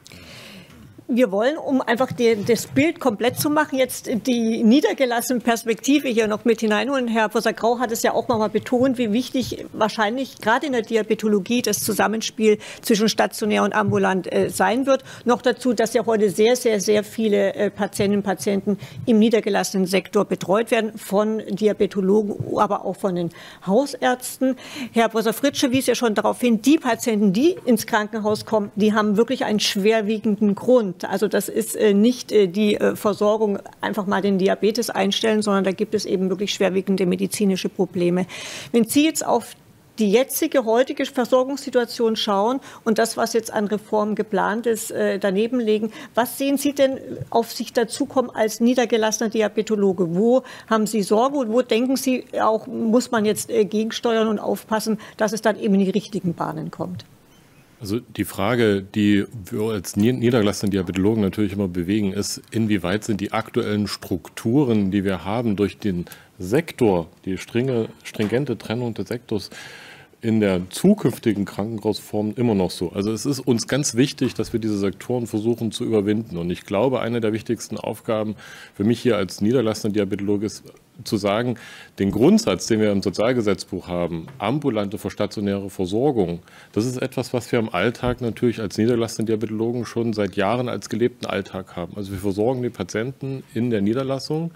Wir wollen, um einfach das Bild komplett zu machen, jetzt die niedergelassene Perspektive hier noch mit hineinholen. Herr Professor Grau hat es ja auch mal betont, wie wichtig wahrscheinlich gerade in der Diabetologie das Zusammenspiel zwischen stationär und ambulant sein wird. Noch dazu, dass ja heute sehr, sehr, sehr viele Patientinnen und Patienten im niedergelassenen Sektor betreut werden, von Diabetologen, aber auch von den Hausärzten. Herr Professor Fritsche wies ja schon darauf hin, die Patienten, die ins Krankenhaus kommen, die haben wirklich einen schwerwiegenden Grund. Also das ist nicht die Versorgung, einfach mal den Diabetes einstellen, sondern da gibt es eben wirklich schwerwiegende medizinische Probleme. Wenn Sie jetzt auf die jetzige, heutige Versorgungssituation schauen und das, was jetzt an Reformen geplant ist, daneben legen, was sehen Sie denn auf sich dazukommen als niedergelassener Diabetologe? Wo haben Sie Sorge und wo denken Sie auch, muss man jetzt gegensteuern und aufpassen, dass es dann eben in die richtigen Bahnen kommt? Also die Frage, die wir als niedergelassene Diabetologen natürlich immer bewegen, ist, inwieweit sind die aktuellen Strukturen, die wir haben durch den Sektor, die stringente Trennung des Sektors in der zukünftigen Krankenhausform immer noch so. Also es ist uns ganz wichtig, dass wir diese Sektoren versuchen zu überwinden. Und ich glaube, eine der wichtigsten Aufgaben für mich hier als niedergelassene Diabetologe ist, zu sagen, den Grundsatz, den wir im Sozialgesetzbuch haben, ambulante vor stationäre Versorgung, das ist etwas, was wir im Alltag natürlich als niedergelassene Diabetologen schon seit Jahren als gelebten Alltag haben. Also wir versorgen die Patienten in der Niederlassung.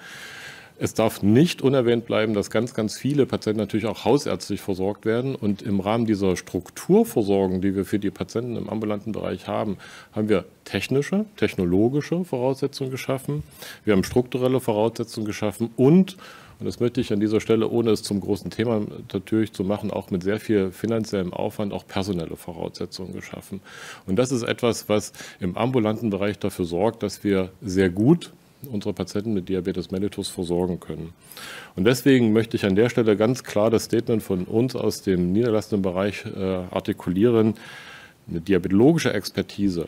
Es darf nicht unerwähnt bleiben, dass ganz, ganz viele Patienten natürlich auch hausärztlich versorgt werden. Und im Rahmen dieser Strukturversorgung, die wir für die Patienten im ambulanten Bereich haben, haben wir technologische Voraussetzungen geschaffen. Wir haben strukturelle Voraussetzungen geschaffen und das möchte ich an dieser Stelle, ohne es zum großen Thema natürlich zu machen, auch mit sehr viel finanziellem Aufwand auch personelle Voraussetzungen geschaffen. Und das ist etwas, was im ambulanten Bereich dafür sorgt, dass wir sehr gut unsere Patienten mit Diabetes mellitus versorgen können. Und deswegen möchte ich an der Stelle ganz klar das Statement von uns aus dem niedergelassenen Bereich artikulieren. Eine diabetologische Expertise,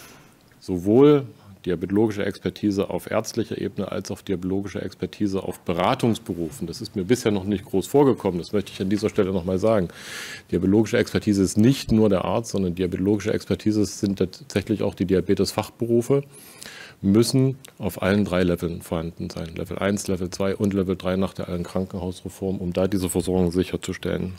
sowohl diabetologische Expertise auf ärztlicher Ebene als auch diabetologische Expertise auf Beratungsberufen. Das ist mir bisher noch nicht groß vorgekommen, das möchte ich an dieser Stelle nochmal sagen. Diabetologische Expertise ist nicht nur der Arzt, sondern diabetologische Expertise sind tatsächlich auch die Diabetes-Fachberufe, müssen auf allen 3 Leveln vorhanden sein. Level 1, Level 2 und Level 3 nach der alten Krankenhausreform, um da diese Versorgung sicherzustellen.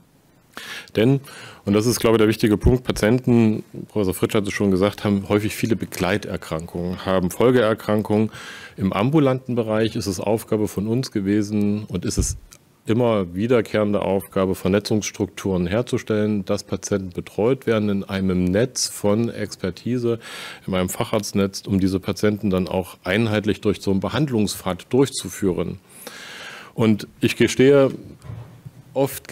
Denn, und das ist, glaube ich, der wichtige Punkt, Patienten, Professor Fritsch hat es schon gesagt, haben häufig viele Begleiterkrankungen, haben Folgeerkrankungen. Im ambulanten Bereich ist es Aufgabe von uns gewesen und ist es immer wiederkehrende Aufgabe, Vernetzungsstrukturen herzustellen, dass Patienten betreut werden in einem Netz von Expertise, in einem Facharztnetz, um diese Patienten dann auch einheitlich durch so einen Behandlungspfad durchzuführen. Und ich gestehe, oft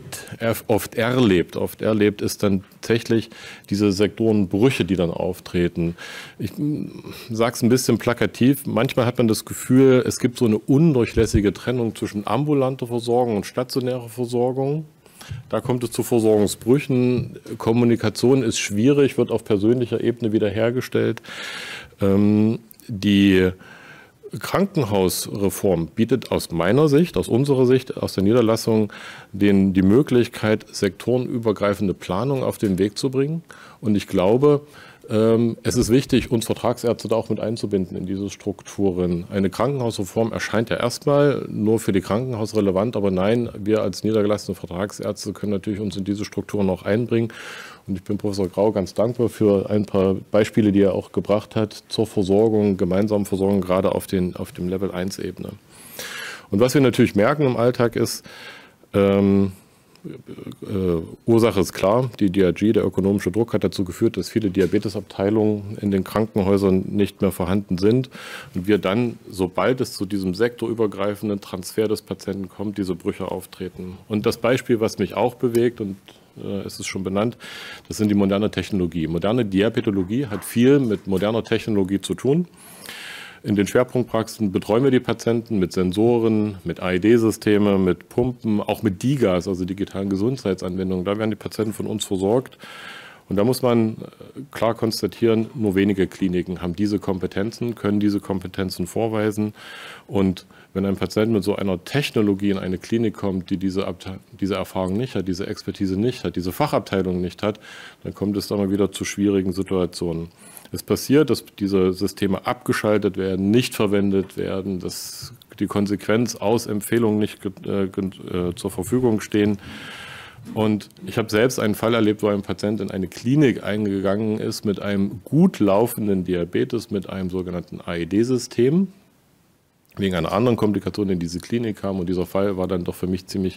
erlebt ist dann tatsächlich diese Sektorenbrüche, die dann auftreten. Ich sage es ein bisschen plakativ, manchmal hat man das Gefühl, es gibt so eine undurchlässige Trennung zwischen ambulanter Versorgung und stationärer Versorgung. Da kommt es zu Versorgungsbrüchen. Kommunikation ist schwierig, wird auf persönlicher Ebene wiederhergestellt. Die Krankenhausreform bietet aus meiner Sicht, aus unserer Sicht, aus der Niederlassung die Möglichkeit, sektorenübergreifende Planung auf den Weg zu bringen. Und ich glaube, es ist wichtig, uns Vertragsärzte da auch mit einzubinden in diese Strukturen. Eine Krankenhausreform erscheint ja erstmal nur für die Krankenhaus relevant, aber nein, wir als niedergelassene Vertragsärzte können natürlich uns in diese Strukturen auch einbringen. Und ich bin Professor Grau ganz dankbar für ein paar Beispiele, die er auch gebracht hat zur Versorgung, gemeinsamen Versorgung, gerade auf dem Level 1-Ebene. Und was wir natürlich merken im Alltag ist, Ursache ist klar, die DRG, der ökonomische Druck, hat dazu geführt, dass viele Diabetesabteilungen in den Krankenhäusern nicht mehr vorhanden sind und wir dann, sobald es zu diesem sektorübergreifenden Transfer des Patienten kommt, diese Brüche auftreten. Und das Beispiel, was mich auch bewegt, und es ist schon benannt, das sind die moderne Technologie. Moderne Diabetologie hat viel mit moderner Technologie zu tun. In den Schwerpunktpraxen betreuen wir die Patienten mit Sensoren, mit AED-Systemen, mit Pumpen, auch mit DiGAs, also digitalen Gesundheitsanwendungen. Da werden die Patienten von uns versorgt. Und da muss man klar konstatieren, nur wenige Kliniken haben diese Kompetenzen, können diese Kompetenzen vorweisen. Und wenn ein Patient mit so einer Technologie in eine Klinik kommt, die diese Erfahrung nicht hat, diese Expertise nicht hat, diese Fachabteilung nicht hat, dann kommt es da mal wieder zu schwierigen Situationen. Es passiert, dass diese Systeme abgeschaltet werden, nicht verwendet werden, dass die Konsequenz aus Empfehlungen nicht zur Verfügung stehen. Und ich habe selbst einen Fall erlebt, wo ein Patient in eine Klinik eingegangen ist mit einem gut laufenden Diabetes, mit einem sogenannten AED-System, wegen einer anderen Komplikation in diese Klinik kam. Und dieser Fall war dann doch für mich ziemlich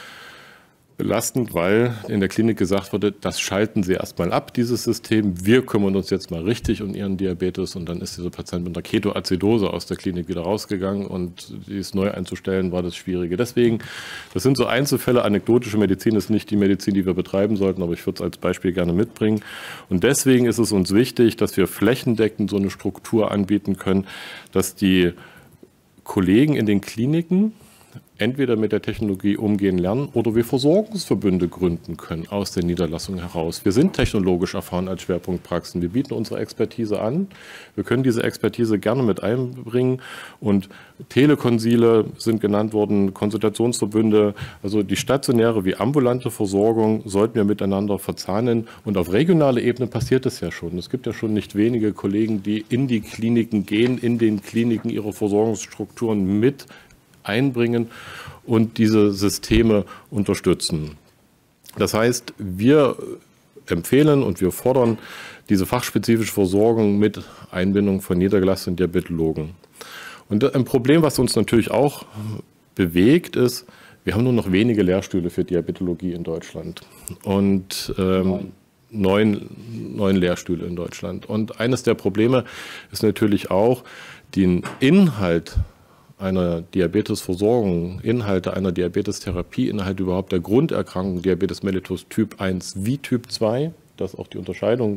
belastend, weil in der Klinik gesagt wurde, das schalten Sie erstmal ab, dieses System. Wir kümmern uns jetzt mal richtig um Ihren Diabetes. Und dann ist dieser Patient mit einer Ketoazidose aus der Klinik wieder rausgegangen. Und dies neu einzustellen, war das Schwierige. Deswegen, das sind so Einzelfälle. Anekdotische Medizin ist nicht die Medizin, die wir betreiben sollten, aber ich würde es als Beispiel gerne mitbringen. Und deswegen ist es uns wichtig, dass wir flächendeckend so eine Struktur anbieten können, dass die Kollegen in den Kliniken entweder mit der Technologie umgehen lernen oder wir Versorgungsverbünde gründen können aus der Niederlassung heraus. Wir sind technologisch erfahren als Schwerpunktpraxen. Wir bieten unsere Expertise an. Wir können diese Expertise gerne mit einbringen. Und Telekonsile sind genannt worden, Konsultationsverbünde. Also die stationäre wie ambulante Versorgung sollten wir miteinander verzahnen. Und auf regionaler Ebene passiert es ja schon. Es gibt ja schon nicht wenige Kollegen, die in die Kliniken gehen, in den Kliniken ihre Versorgungsstrukturen mit einbringen und diese Systeme unterstützen. Das heißt, wir empfehlen und wir fordern diese fachspezifische Versorgung mit Einbindung von niedergelassenen Diabetologen. Und ein Problem, was uns natürlich auch bewegt, ist, wir haben nur noch wenige Lehrstühle für Diabetologie in Deutschland und neun Lehrstühle in Deutschland. Und eines der Probleme ist natürlich auch, den Inhalt einer Diabetesversorgung, Inhalte einer Diabetestherapie, Inhalte überhaupt der Grunderkrankung Diabetes mellitus Typ 1 wie Typ 2, dass auch die Unterscheidung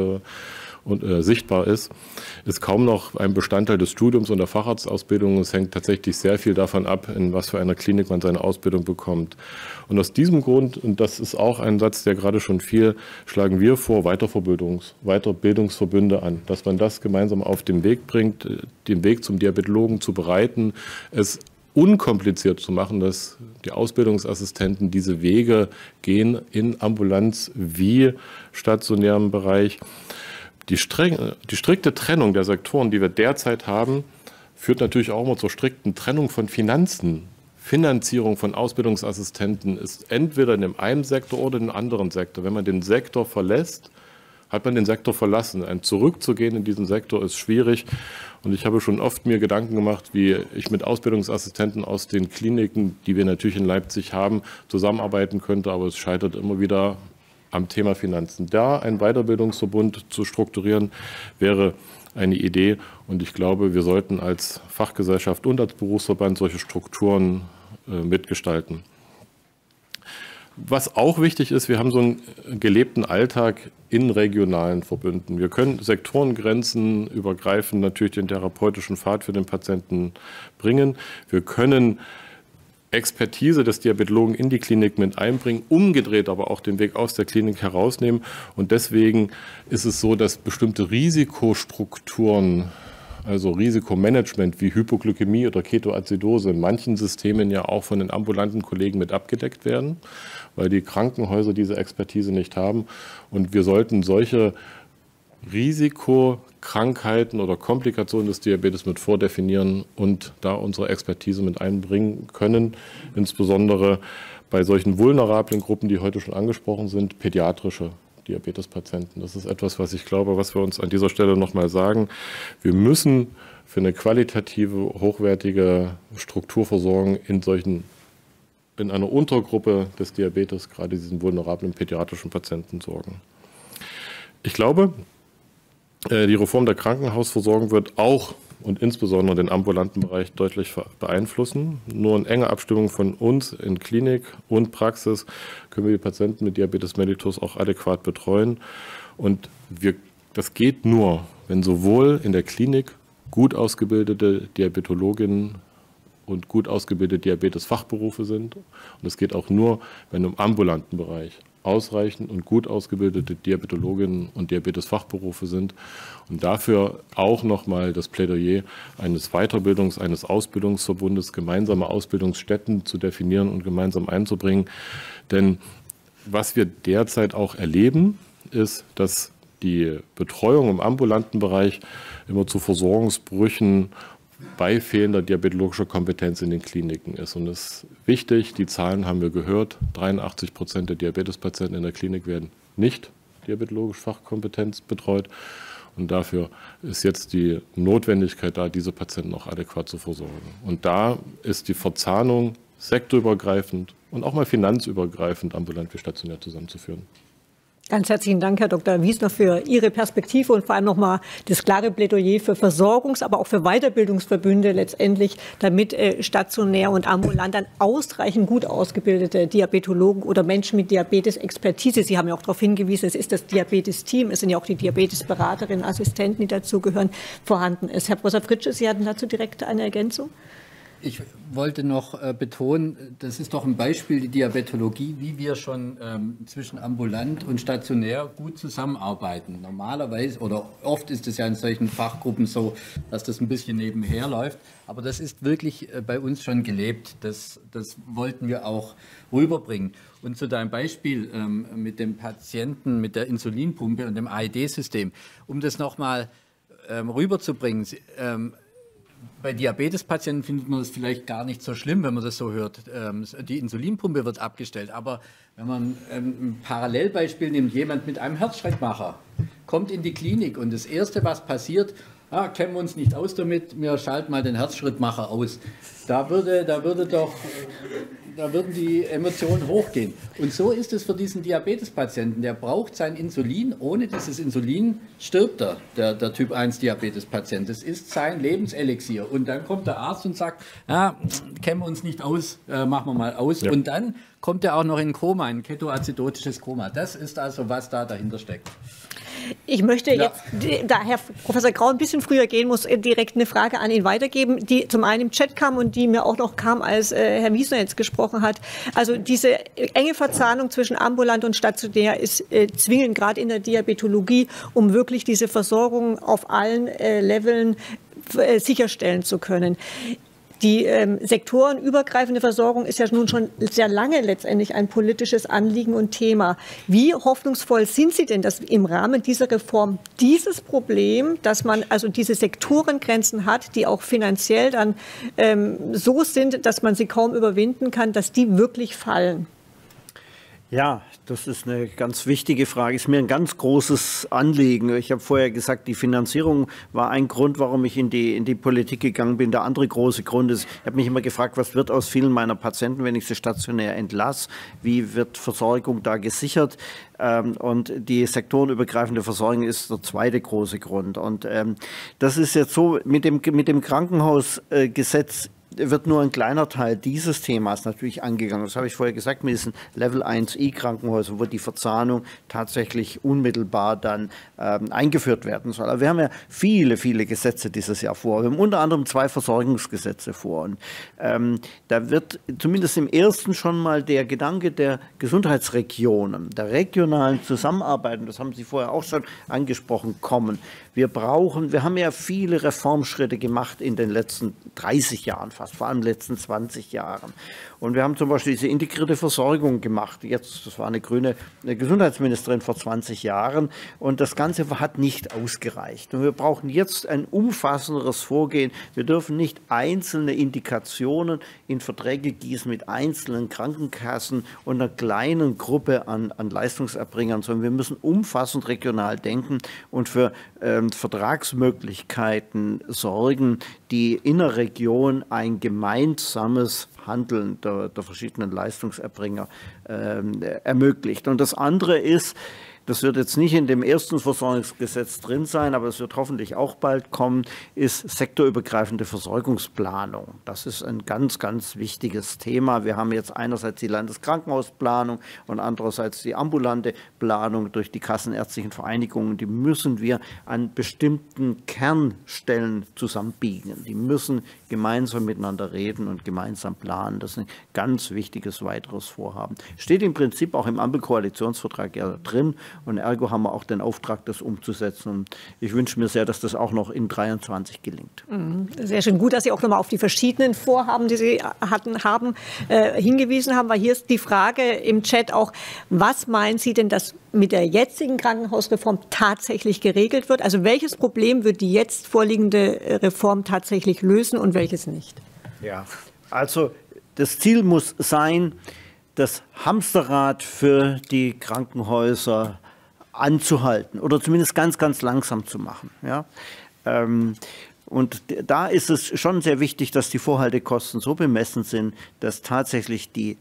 sichtbar ist kaum noch ein Bestandteil des Studiums und der Facharztausbildung. Es hängt tatsächlich sehr viel davon ab, in was für einer Klinik man seine Ausbildung bekommt. Und aus diesem Grund, und das ist auch ein Satz, der gerade schon fiel, schlagen wir vor, Weiterbildungsverbünde an, dass man das gemeinsam auf den Weg bringt, den Weg zum Diabetologen zu bereiten, es unkompliziert zu machen, dass die Ausbildungsassistenten diese Wege gehen in Ambulanz wie stationärem Bereich. Die strikte Trennung der Sektoren, die wir derzeit haben, führt natürlich auch immer zur strikten Trennung von Finanzen. Finanzierung von Ausbildungsassistenten ist entweder in dem einen Sektor oder in dem anderen Sektor. Wenn man den Sektor verlässt, hat man den Sektor verlassen. Ein Zurückzugehen in diesen Sektor ist schwierig. Und ich habe schon oft mir Gedanken gemacht, wie ich mit Ausbildungsassistenten aus den Kliniken, die wir natürlich in Leipzig haben, zusammenarbeiten könnte. Aber es scheitert immer wieder am Thema Finanzen. Da einen Weiterbildungsverbund zu strukturieren, wäre eine Idee. Und ich glaube, wir sollten als Fachgesellschaft und als Berufsverband solche Strukturen mitgestalten. Was auch wichtig ist, wir haben so einen gelebten Alltag in regionalen Verbünden. Wir können Sektorengrenzen übergreifend natürlich den therapeutischen Pfad für den Patienten bringen. Wir können Expertise des Diabetologen in die Klinik mit einbringen, umgedreht aber auch den Weg aus der Klinik herausnehmen. Und deswegen ist es so, dass bestimmte Risikostrukturen, also Risikomanagement wie Hypoglykämie oder Ketoazidose in manchen Systemen ja auch von den ambulanten Kollegen mit abgedeckt werden, weil die Krankenhäuser diese Expertise nicht haben. Und wir sollten solche Risikokrankheiten oder Komplikationen des Diabetes mit vordefinieren und da unsere Expertise mit einbringen können, insbesondere bei solchen vulnerablen Gruppen, die heute schon angesprochen sind, pädiatrische Diabetespatienten. Das ist etwas, was ich glaube, was wir uns an dieser Stelle nochmal sagen. Wir müssen für eine qualitative, hochwertige Strukturversorgung in einer Untergruppe des Diabetes, gerade diesen vulnerablen pädiatrischen Patienten, sorgen. Ich glaube, die Reform der Krankenhausversorgung wird auch und insbesondere den ambulanten Bereich deutlich beeinflussen. Nur in enger Abstimmung von uns in Klinik und Praxis können wir die Patienten mit Diabetes mellitus auch adäquat betreuen. Und das geht nur, wenn sowohl in der Klinik gut ausgebildete Diabetologinnen und gut ausgebildete Diabetes-Fachberufe sind. Und es geht auch nur, wenn im ambulanten Bereich ausreichend und gut ausgebildete Diabetologinnen und Diabetes-Fachberufe sind. Und dafür auch nochmal das Plädoyer eines eines Ausbildungsverbundes, gemeinsame Ausbildungsstätten zu definieren und gemeinsam einzubringen. Denn was wir derzeit auch erleben, ist, dass die Betreuung im ambulanten Bereich immer zu Versorgungsbrüchen bei fehlender diabetologischer Kompetenz in den Kliniken ist. Und es ist wichtig, die Zahlen haben wir gehört, 83% der Diabetespatienten in der Klinik werden nicht diabetologisch fachkompetent betreut. Und dafür ist jetzt die Notwendigkeit da, diese Patienten auch adäquat zu versorgen. Und da ist die Verzahnung sektorübergreifend und auch mal finanzübergreifend ambulant wie stationär zusammenzuführen. Ganz herzlichen Dank, Herr Dr. Wiesner, für Ihre Perspektive und vor allem nochmal das klare Plädoyer für Versorgungs-, aber auch für Weiterbildungsverbünde letztendlich, damit stationär und ambulant dann ausreichend gut ausgebildete Diabetologen oder Menschen mit Diabetes-Expertise, Sie haben ja auch darauf hingewiesen, es ist das Diabetes-Team, es sind ja auch die Diabetesberaterinnen, Assistenten, die dazugehören, vorhanden ist. Herr Professor Fritsche, Sie hatten dazu direkt eine Ergänzung? Ich wollte noch betonen, das ist doch ein Beispiel, die Diabetologie, wie wir schon zwischen ambulant und stationär gut zusammenarbeiten. Normalerweise oder oft ist es ja in solchen Fachgruppen so, dass das ein bisschen nebenher läuft. Aber das ist wirklich bei uns schon gelebt. Das wollten wir auch rüberbringen. Und zu deinem Beispiel mit dem Patienten, mit der Insulinpumpe und dem AED-System, um das nochmal rüberzubringen, bei Diabetespatienten findet man das vielleicht gar nicht so schlimm, wenn man das so hört. Die Insulinpumpe wird abgestellt. Aber wenn man ein Parallelbeispiel nimmt, jemand mit einem Herzschrittmacher kommt in die Klinik und das Erste, was passiert, kennen wir uns nicht aus damit, wir schalten mal den Herzschrittmacher aus. Da würden die Emotionen hochgehen. Und so ist es für diesen Diabetespatienten. Der braucht sein Insulin. Ohne dieses Insulin stirbt der Typ 1 Diabetespatient. Das ist sein Lebenselixier. Und dann kommt der Arzt und sagt, kennen wir uns nicht aus, machen wir mal aus. Ja. Und dann kommt er auch noch in ein Koma, ein ketoazidotisches Koma. Das ist also, was da dahinter steckt. Ich möchte jetzt, da Herr Professor Grau ein bisschen früher gehen muss, direkt eine Frage an ihn weitergeben, die zum einen im Chat kam und die mir auch noch kam, als Herr Wiesner jetzt gesprochen hat. Also diese enge Verzahnung zwischen ambulant und stationär ist zwingend, gerade in der Diabetologie, um wirklich diese Versorgung auf allen Leveln sicherstellen zu können. Die sektorenübergreifende Versorgung ist ja nun schon sehr lange letztendlich ein politisches Anliegen und Thema. Wie hoffnungsvoll sind Sie denn, dass im Rahmen dieser Reform dieses Problem, dass man also diese Sektorengrenzen hat, die auch finanziell dann so sind, dass man sie kaum überwinden kann, dass die wirklich fallen? Ja, das ist eine ganz wichtige Frage. Ist mir ein ganz großes Anliegen. Ich habe vorher gesagt, die Finanzierung war ein Grund, warum ich in die Politik gegangen bin. Der andere große Grund ist, ich habe mich immer gefragt, was wird aus vielen meiner Patienten, wenn ich sie stationär entlasse? Wie wird Versorgung da gesichert? Und die sektorenübergreifende Versorgung ist der zweite große Grund. Und das ist jetzt so, mit dem Krankenhausgesetz wird nur ein kleiner Teil dieses Themas natürlich angegangen. Das habe ich vorher gesagt, mit diesen Level 1i Krankenhäusern, wo die Verzahnung tatsächlich unmittelbar dann eingeführt werden soll. Aber wir haben ja viele Gesetze dieses Jahr vor. Wir haben unter anderem 2 Versorgungsgesetze vor. Und da wird zumindest im ersten schon mal der Gedanke der Gesundheitsregionen, der regionalen Zusammenarbeit, und das haben Sie vorher auch schon angesprochen, kommen. Wir haben ja viele Reformschritte gemacht in den letzten 30 Jahren fast, vor allem in den letzten 20 Jahren. Und wir haben zum Beispiel diese integrierte Versorgung gemacht. Das war eine grüne Gesundheitsministerin vor 20 Jahren. Und das Ganze hat nicht ausgereicht. Und wir brauchen jetzt ein umfassenderes Vorgehen. Wir dürfen nicht einzelne Indikationen in Verträge gießen mit einzelnen Krankenkassen und einer kleinen Gruppe an Leistungserbringern, sondern wir müssen umfassend regional denken und für Vertragsmöglichkeiten sorgen, die in der Region ein gemeinsames Handeln der verschiedenen Leistungserbringer ermöglicht. Und das andere ist, das wird jetzt nicht in dem ersten Versorgungsgesetz drin sein, aber es wird hoffentlich auch bald kommen, ist sektorübergreifende Versorgungsplanung. Das ist ein ganz, ganz wichtiges Thema. Wir haben jetzt einerseits die Landeskrankenhausplanung und andererseits die ambulante Planung durch die kassenärztlichen Vereinigungen. Die müssen wir an bestimmten Kernstellen zusammenbiegen. Die müssen gemeinsam miteinander reden und gemeinsam planen. Das ist ein ganz wichtiges weiteres Vorhaben. Steht im Prinzip auch im Ampelkoalitionsvertrag ja drin und ergo haben wir auch den Auftrag, das umzusetzen. Und ich wünsche mir sehr, dass das auch noch in 2023 gelingt. Sehr schön. Gut, dass Sie auch nochmal auf die verschiedenen Vorhaben, die Sie hingewiesen haben, weil hier ist die Frage im Chat auch, was meinen Sie denn, dass mit der jetzigen Krankenhausreform tatsächlich geregelt wird? Also welches Problem wird die jetzt vorliegende Reform tatsächlich lösen und welches nicht? Ja, also das Ziel muss sein, das Hamsterrad für die Krankenhäuser anzuhalten oder zumindest ganz, ganz langsam zu machen. Ja? Und da ist es schon sehr wichtig, dass die Vorhaltekosten so bemessen sind, dass tatsächlich die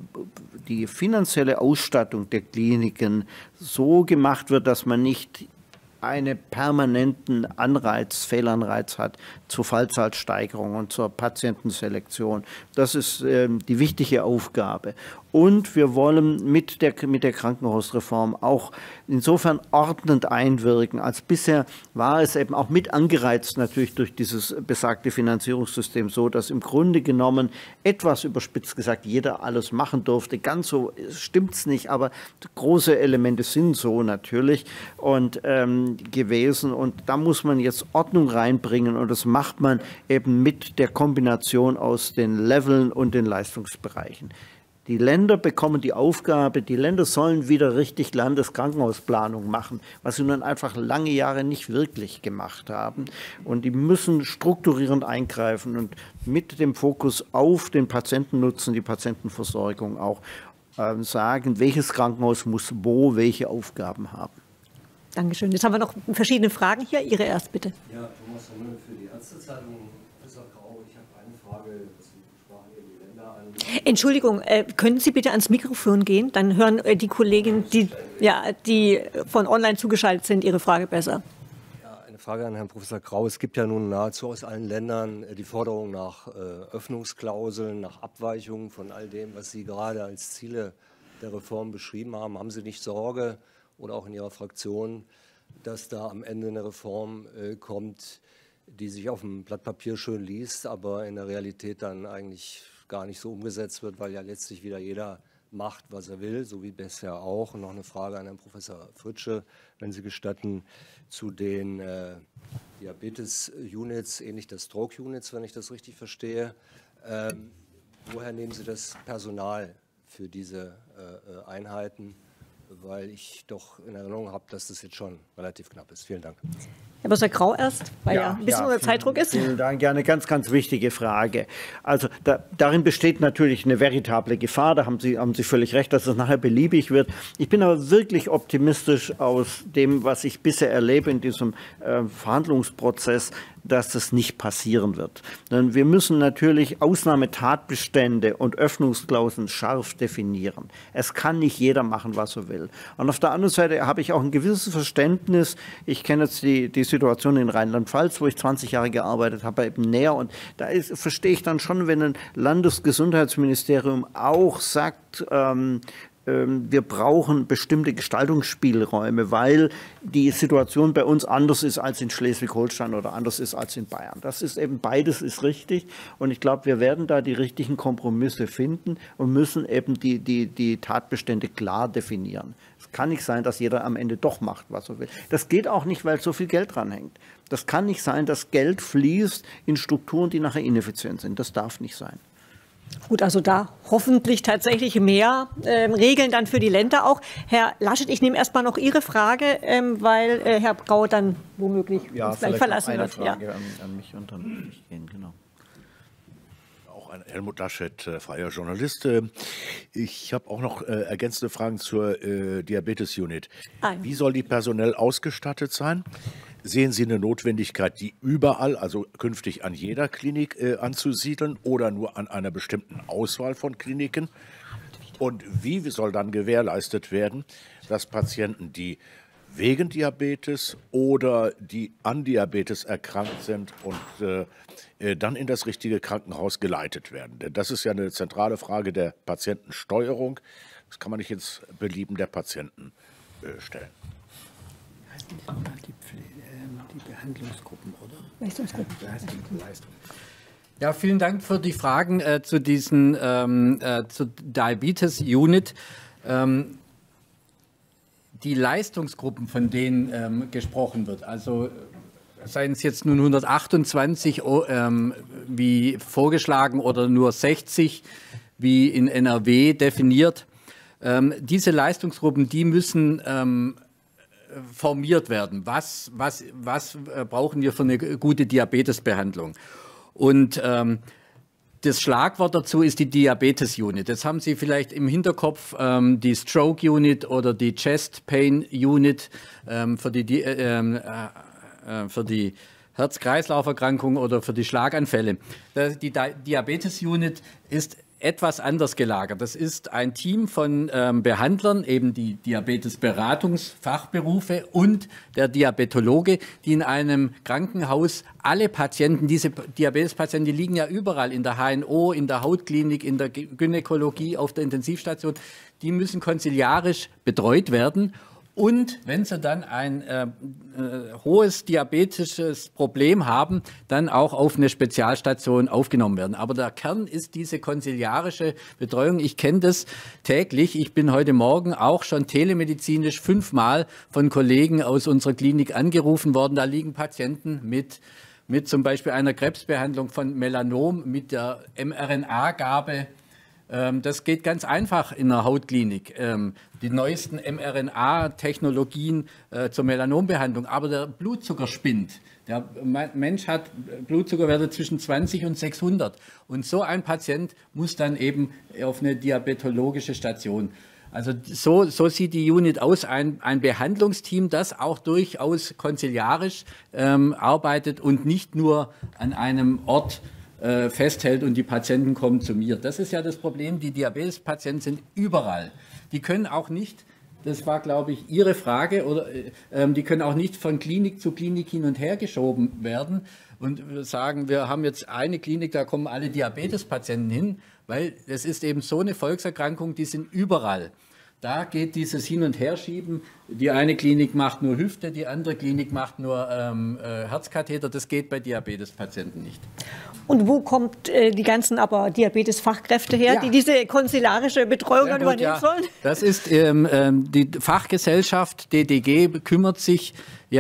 finanzielle Ausstattung der Kliniken so gemacht wird, dass man nicht einen permanenten Fehlanreiz hat zur Fallzahlsteigerung und zur Patientenselektion. Das ist die wichtige Aufgabe. Und wir wollen mit der Krankenhausreform auch insofern ordnend einwirken, als bisher war es eben auch mit angereizt natürlich durch dieses besagte Finanzierungssystem so, dass im Grunde genommen etwas überspitzt gesagt jeder alles machen durfte. Ganz so stimmt es nicht, aber große Elemente sind so natürlich und gewesen. Und da muss man jetzt Ordnung reinbringen und das macht man eben mit der Kombination aus den Leveln und den Leistungsbereichen. Die Länder bekommen die Aufgabe, die Länder sollen wieder richtig Landeskrankenhausplanung machen, was sie nun einfach lange Jahre nicht wirklich gemacht haben. Und die müssen strukturierend eingreifen und mit dem Fokus auf den Patientennutzen, die Patientenversorgung auch sagen, welches Krankenhaus muss wo welche Aufgaben haben. Dankeschön. Jetzt haben wir noch verschiedene Fragen hier. Ihre erst bitte. Ja, Thomas Hommel für die Ärztezeitung. Professor Grau, ich habe eine Frage. Sie sprachen eben die Länder an. Entschuldigung, können Sie bitte ans Mikrofon gehen? Dann hören die Kollegen, die von online zugeschaltet sind, Ihre Frage besser. Ja, eine Frage an Herrn Professor Grau. Es gibt ja nun nahezu aus allen Ländern die Forderung nach Öffnungsklauseln, nach Abweichungen von all dem, was Sie gerade als Ziele der Reform beschrieben haben. Haben Sie nicht Sorge, oder auch in Ihrer Fraktion, dass da am Ende eine Reform kommt, die sich auf dem Blatt Papier schön liest, aber in der Realität dann eigentlich gar nicht so umgesetzt wird, weil ja letztlich wieder jeder macht, was er will, so wie bisher auch. Und noch eine Frage an Herrn Professor Fritsche, wenn Sie gestatten, zu den Diabetes-Units, ähnlich der Stroke-Units, wenn ich das richtig verstehe. Woher nehmen Sie das Personal für diese Einheiten? Weil ich doch in Erinnerung habe, dass das jetzt schon relativ knapp ist. Vielen Dank. Herr Professor Grau erst, weil ja ein bisschen unter Zeitdruck ist. Vielen Dank. Ja, eine ganz, ganz wichtige Frage. Also darin besteht natürlich eine veritable Gefahr. Da haben Sie völlig recht, dass es nachher beliebig wird. Ich bin aber wirklich optimistisch aus dem, was ich bisher erlebe in diesem Verhandlungsprozess, dass das nicht passieren wird. Denn wir müssen natürlich Ausnahmetatbestände und Öffnungsklauseln scharf definieren. Es kann nicht jeder machen, was er will. Und auf der anderen Seite habe ich auch ein gewisses Verständnis. Ich kenne jetzt die Situation in Rheinland-Pfalz, wo ich 20 Jahre gearbeitet habe, eben näher. Und da verstehe ich dann schon, wenn ein Landesgesundheitsministerium auch sagt, wir brauchen bestimmte Gestaltungsspielräume, weil die Situation bei uns anders ist als in Schleswig-Holstein oder anders ist als in Bayern. Das ist eben beides ist richtig und ich glaube, wir werden da die richtigen Kompromisse finden und müssen eben die Tatbestände klar definieren. Es kann nicht sein, dass jeder am Ende doch macht, was er will. Das geht auch nicht, weil so viel Geld dran hängt. Das kann nicht sein, dass Geld fließt in Strukturen, die nachher ineffizient sind. Das darf nicht sein. Gut, also da hoffentlich tatsächlich mehr Regeln dann für die Länder auch. Herr Laschet, ich nehme erstmal noch Ihre Frage, weil Herr Grau dann womöglich uns gleich verlassen wird. Frage an mich und dann würde ich gehen, genau. Auch an Helmut Laschet, freier Journalist. Ich habe auch noch ergänzende Fragen zur Diabetes-Unit. Wie soll die personell ausgestattet sein? Sehen Sie eine Notwendigkeit, die überall, also künftig an jeder Klinik anzusiedeln oder nur an einer bestimmten Auswahl von Kliniken? Und wie soll dann gewährleistet werden, dass Patienten, die wegen Diabetes oder die an Diabetes erkrankt sind und dann in das richtige Krankenhaus geleitet werden? Denn das ist ja eine zentrale Frage der Patientensteuerung. Das kann man nicht ins Belieben der Patienten stellen. Die Behandlungsgruppen, oder? Leistungsgruppen. Ja, vielen Dank für die Fragen zu diesen zu Diabetes Unit. Die Leistungsgruppen, von denen gesprochen wird, also seien es jetzt nun 128 wie vorgeschlagen oder nur 60 wie in NRW definiert, diese Leistungsgruppen, die müssen formiert werden. Was brauchen wir für eine gute Diabetesbehandlung? Und das Schlagwort dazu ist die Diabetes Unit. Jetzt haben Sie vielleicht im Hinterkopf die Stroke Unit oder die Chest Pain Unit für die Herz-Kreislauf-Erkrankungen oder für die Schlaganfälle. Die Diabetes Unit ist etwas anders gelagert. Das ist ein Team von Behandlern, eben die Diabetesberatungsfachberufe und der Diabetologe, die in einem Krankenhaus alle Patienten, diese Diabetespatienten, die liegen ja überall in der HNO, in der Hautklinik, in der Gynäkologie, auf der Intensivstation, die müssen konsiliarisch betreut werden. Und wenn sie dann ein hohes diabetisches Problem haben, dann auch auf eine Spezialstation aufgenommen werden. Aber der Kern ist diese konsiliarische Betreuung. Ich kenne das täglich. Ich bin heute Morgen auch schon telemedizinisch 5-mal von Kollegen aus unserer Klinik angerufen worden. Da liegen Patienten mit zum Beispiel einer Krebsbehandlung von Melanom, mit der mRNA-Gabe. Das geht ganz einfach in der Hautklinik. Die neuesten mRNA-Technologien zur Melanombehandlung. Aber der Blutzucker spinnt. Der Mensch hat Blutzuckerwerte zwischen 20 und 600. Und so ein Patient muss dann eben auf eine diabetologische Station. Also so sieht die Unit aus, ein Behandlungsteam, das auch durchaus konsiliarisch arbeitet und nicht nur an einem Ort festhält und die Patienten kommen zu mir. Das ist ja das Problem, die Diabetespatienten sind überall. Die können auch nicht, das war glaube ich Ihre Frage, oder die können auch nicht von Klinik zu Klinik hin und her geschoben werden und sagen, wir haben jetzt eine Klinik, da kommen alle Diabetespatienten hin, weil es ist eben so eine Volkserkrankung, die sind überall. Da geht dieses Hin- und Herschieben. Die eine Klinik macht nur Hüfte, die andere Klinik macht nur Herzkatheter. Das geht bei Diabetespatienten nicht. Und wo kommt die ganzen aber Diabetesfachkräfte her, die diese konsiliarische Betreuung dann übernehmen sollen? Das ist die Fachgesellschaft DDG kümmert sich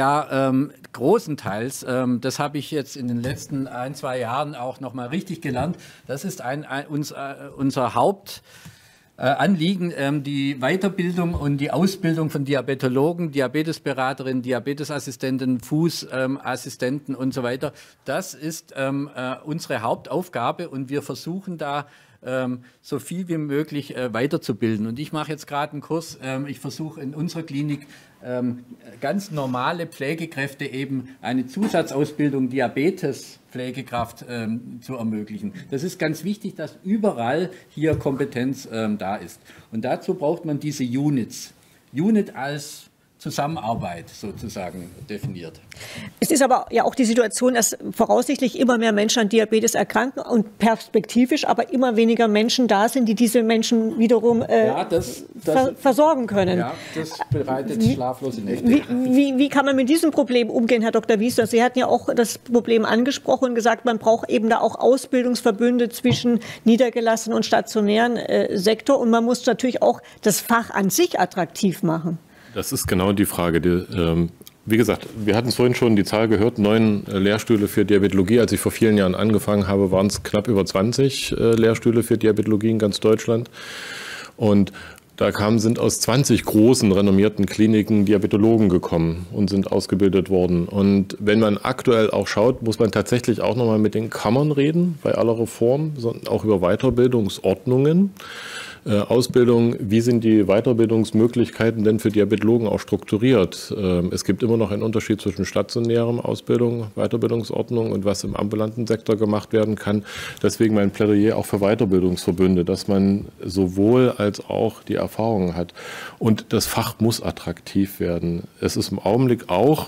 großenteils, das habe ich jetzt in den letzten 1-2 Jahren auch noch mal richtig gelernt. Das ist unser Hauptanliegen, die Weiterbildung und die Ausbildung von Diabetologen, Diabetesberaterinnen, Diabetesassistenten, Fußassistenten und so weiter. Das ist unsere Hauptaufgabe und wir versuchen da so viel wie möglich weiterzubilden. Und ich mache jetzt gerade einen Kurs, ich versuche in unserer Klinik ganz normale Pflegekräfte eben eine Zusatzausbildung Diabetespflegekraft zu ermöglichen. Das ist ganz wichtig, dass überall hier Kompetenz da ist. Und dazu braucht man diese Units. Unit als Zusammenarbeit sozusagen definiert. Es ist aber ja auch die Situation, dass voraussichtlich immer mehr Menschen an Diabetes erkranken und perspektivisch aber immer weniger Menschen da sind, die diese Menschen wiederum versorgen können. Ja, das bereitet schlaflose Nächte. Wie kann man mit diesem Problem umgehen, Herr Dr. Wiesner? Sie hatten ja auch das Problem angesprochen und gesagt, man braucht eben da auch Ausbildungsverbünde zwischen niedergelassenen und stationären Sektor und man muss natürlich auch das Fach an sich attraktiv machen. Das ist genau die Frage. Wie gesagt, wir hatten es vorhin schon die Zahl gehört, 9 Lehrstühle für Diabetologie. Als ich vor vielen Jahren angefangen habe, waren es knapp über 20 Lehrstühle für Diabetologie in ganz Deutschland. Und da sind aus 20 großen, renommierten Kliniken Diabetologen gekommen und sind ausgebildet worden. Und wenn man aktuell auch schaut, muss man tatsächlich auch nochmal mit den Kammern reden, bei aller Reform, sondern auch über Weiterbildungsordnungen. Ausbildung, wie sind die Weiterbildungsmöglichkeiten denn für Diabetologen auch strukturiert? Es gibt immer noch einen Unterschied zwischen stationärem Ausbildung, Weiterbildungsordnung und was im ambulanten Sektor gemacht werden kann. Deswegen mein Plädoyer auch für Weiterbildungsverbünde, dass man sowohl als auch die Erfahrungen hat. Und das Fach muss attraktiv werden. Es ist im Augenblick auch,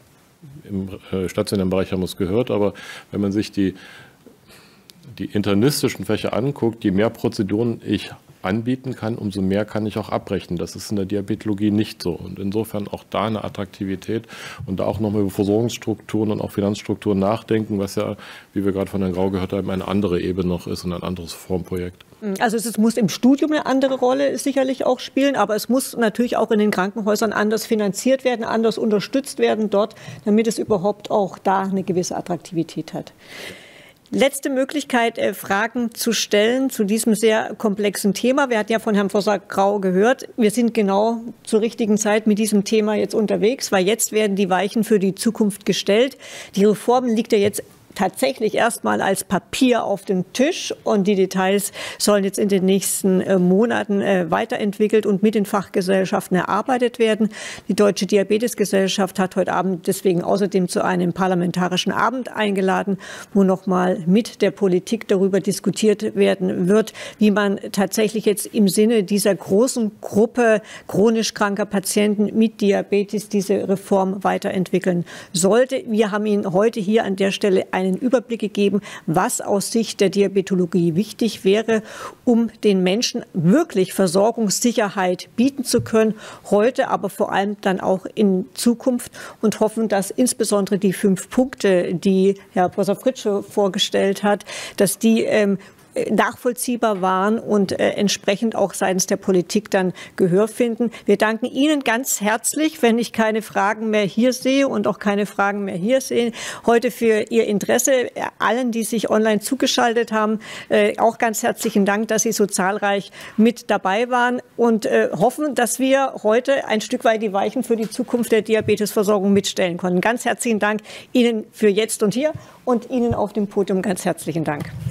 im stationären Bereich haben wir es gehört, aber wenn man sich die internistischen Fächer anguckt, je mehr Prozeduren ich anbieten kann, umso mehr kann ich auch abbrechen. Das ist in der Diabetologie nicht so. Und insofern auch da eine Attraktivität und da auch nochmal über Versorgungsstrukturen und auch Finanzstrukturen nachdenken, was ja, wie wir gerade von Herrn Grau gehört haben, eine andere Ebene noch ist und ein anderes Formprojekt. Also es muss im Studium eine andere Rolle sicherlich auch spielen, aber es muss natürlich auch in den Krankenhäusern anders finanziert werden, anders unterstützt werden dort, damit es überhaupt auch da eine gewisse Attraktivität hat. Letzte Möglichkeit, Fragen zu stellen zu diesem sehr komplexen Thema. Wir hatten ja von Herrn Professor Grau gehört, wir sind genau zur richtigen Zeit mit diesem Thema jetzt unterwegs, weil jetzt werden die Weichen für die Zukunft gestellt. Die Reform liegt ja jetzt tatsächlich erstmal als Papier auf dem Tisch und die Details sollen jetzt in den nächsten Monaten weiterentwickelt und mit den Fachgesellschaften erarbeitet werden. Die Deutsche Diabetesgesellschaft hat heute Abend deswegen außerdem zu einem parlamentarischen Abend eingeladen, wo nochmal mit der Politik darüber diskutiert werden wird, wie man tatsächlich jetzt im Sinne dieser großen Gruppe chronisch kranker Patienten mit Diabetes diese Reform weiterentwickeln sollte. Wir haben Ihnen heute hier an der Stelle einen Überblick gegeben, was aus Sicht der Diabetologie wichtig wäre, um den Menschen wirklich Versorgungssicherheit bieten zu können, heute, aber vor allem dann auch in Zukunft und hoffen, dass insbesondere die 5 Punkte, die Herr Professor Fritsche vorgestellt hat, dass die nachvollziehbar waren und entsprechend auch seitens der Politik dann Gehör finden. Wir danken Ihnen ganz herzlich, wenn ich keine Fragen mehr hier sehe und auch keine Fragen mehr hier sehe, heute für Ihr Interesse. Allen, die sich online zugeschaltet haben, auch ganz herzlichen Dank, dass Sie so zahlreich mit dabei waren und hoffen, dass wir heute ein Stück weit die Weichen für die Zukunft der Diabetesversorgung mitstellen konnten. Ganz herzlichen Dank Ihnen für jetzt und hier und Ihnen auf dem Podium ganz herzlichen Dank.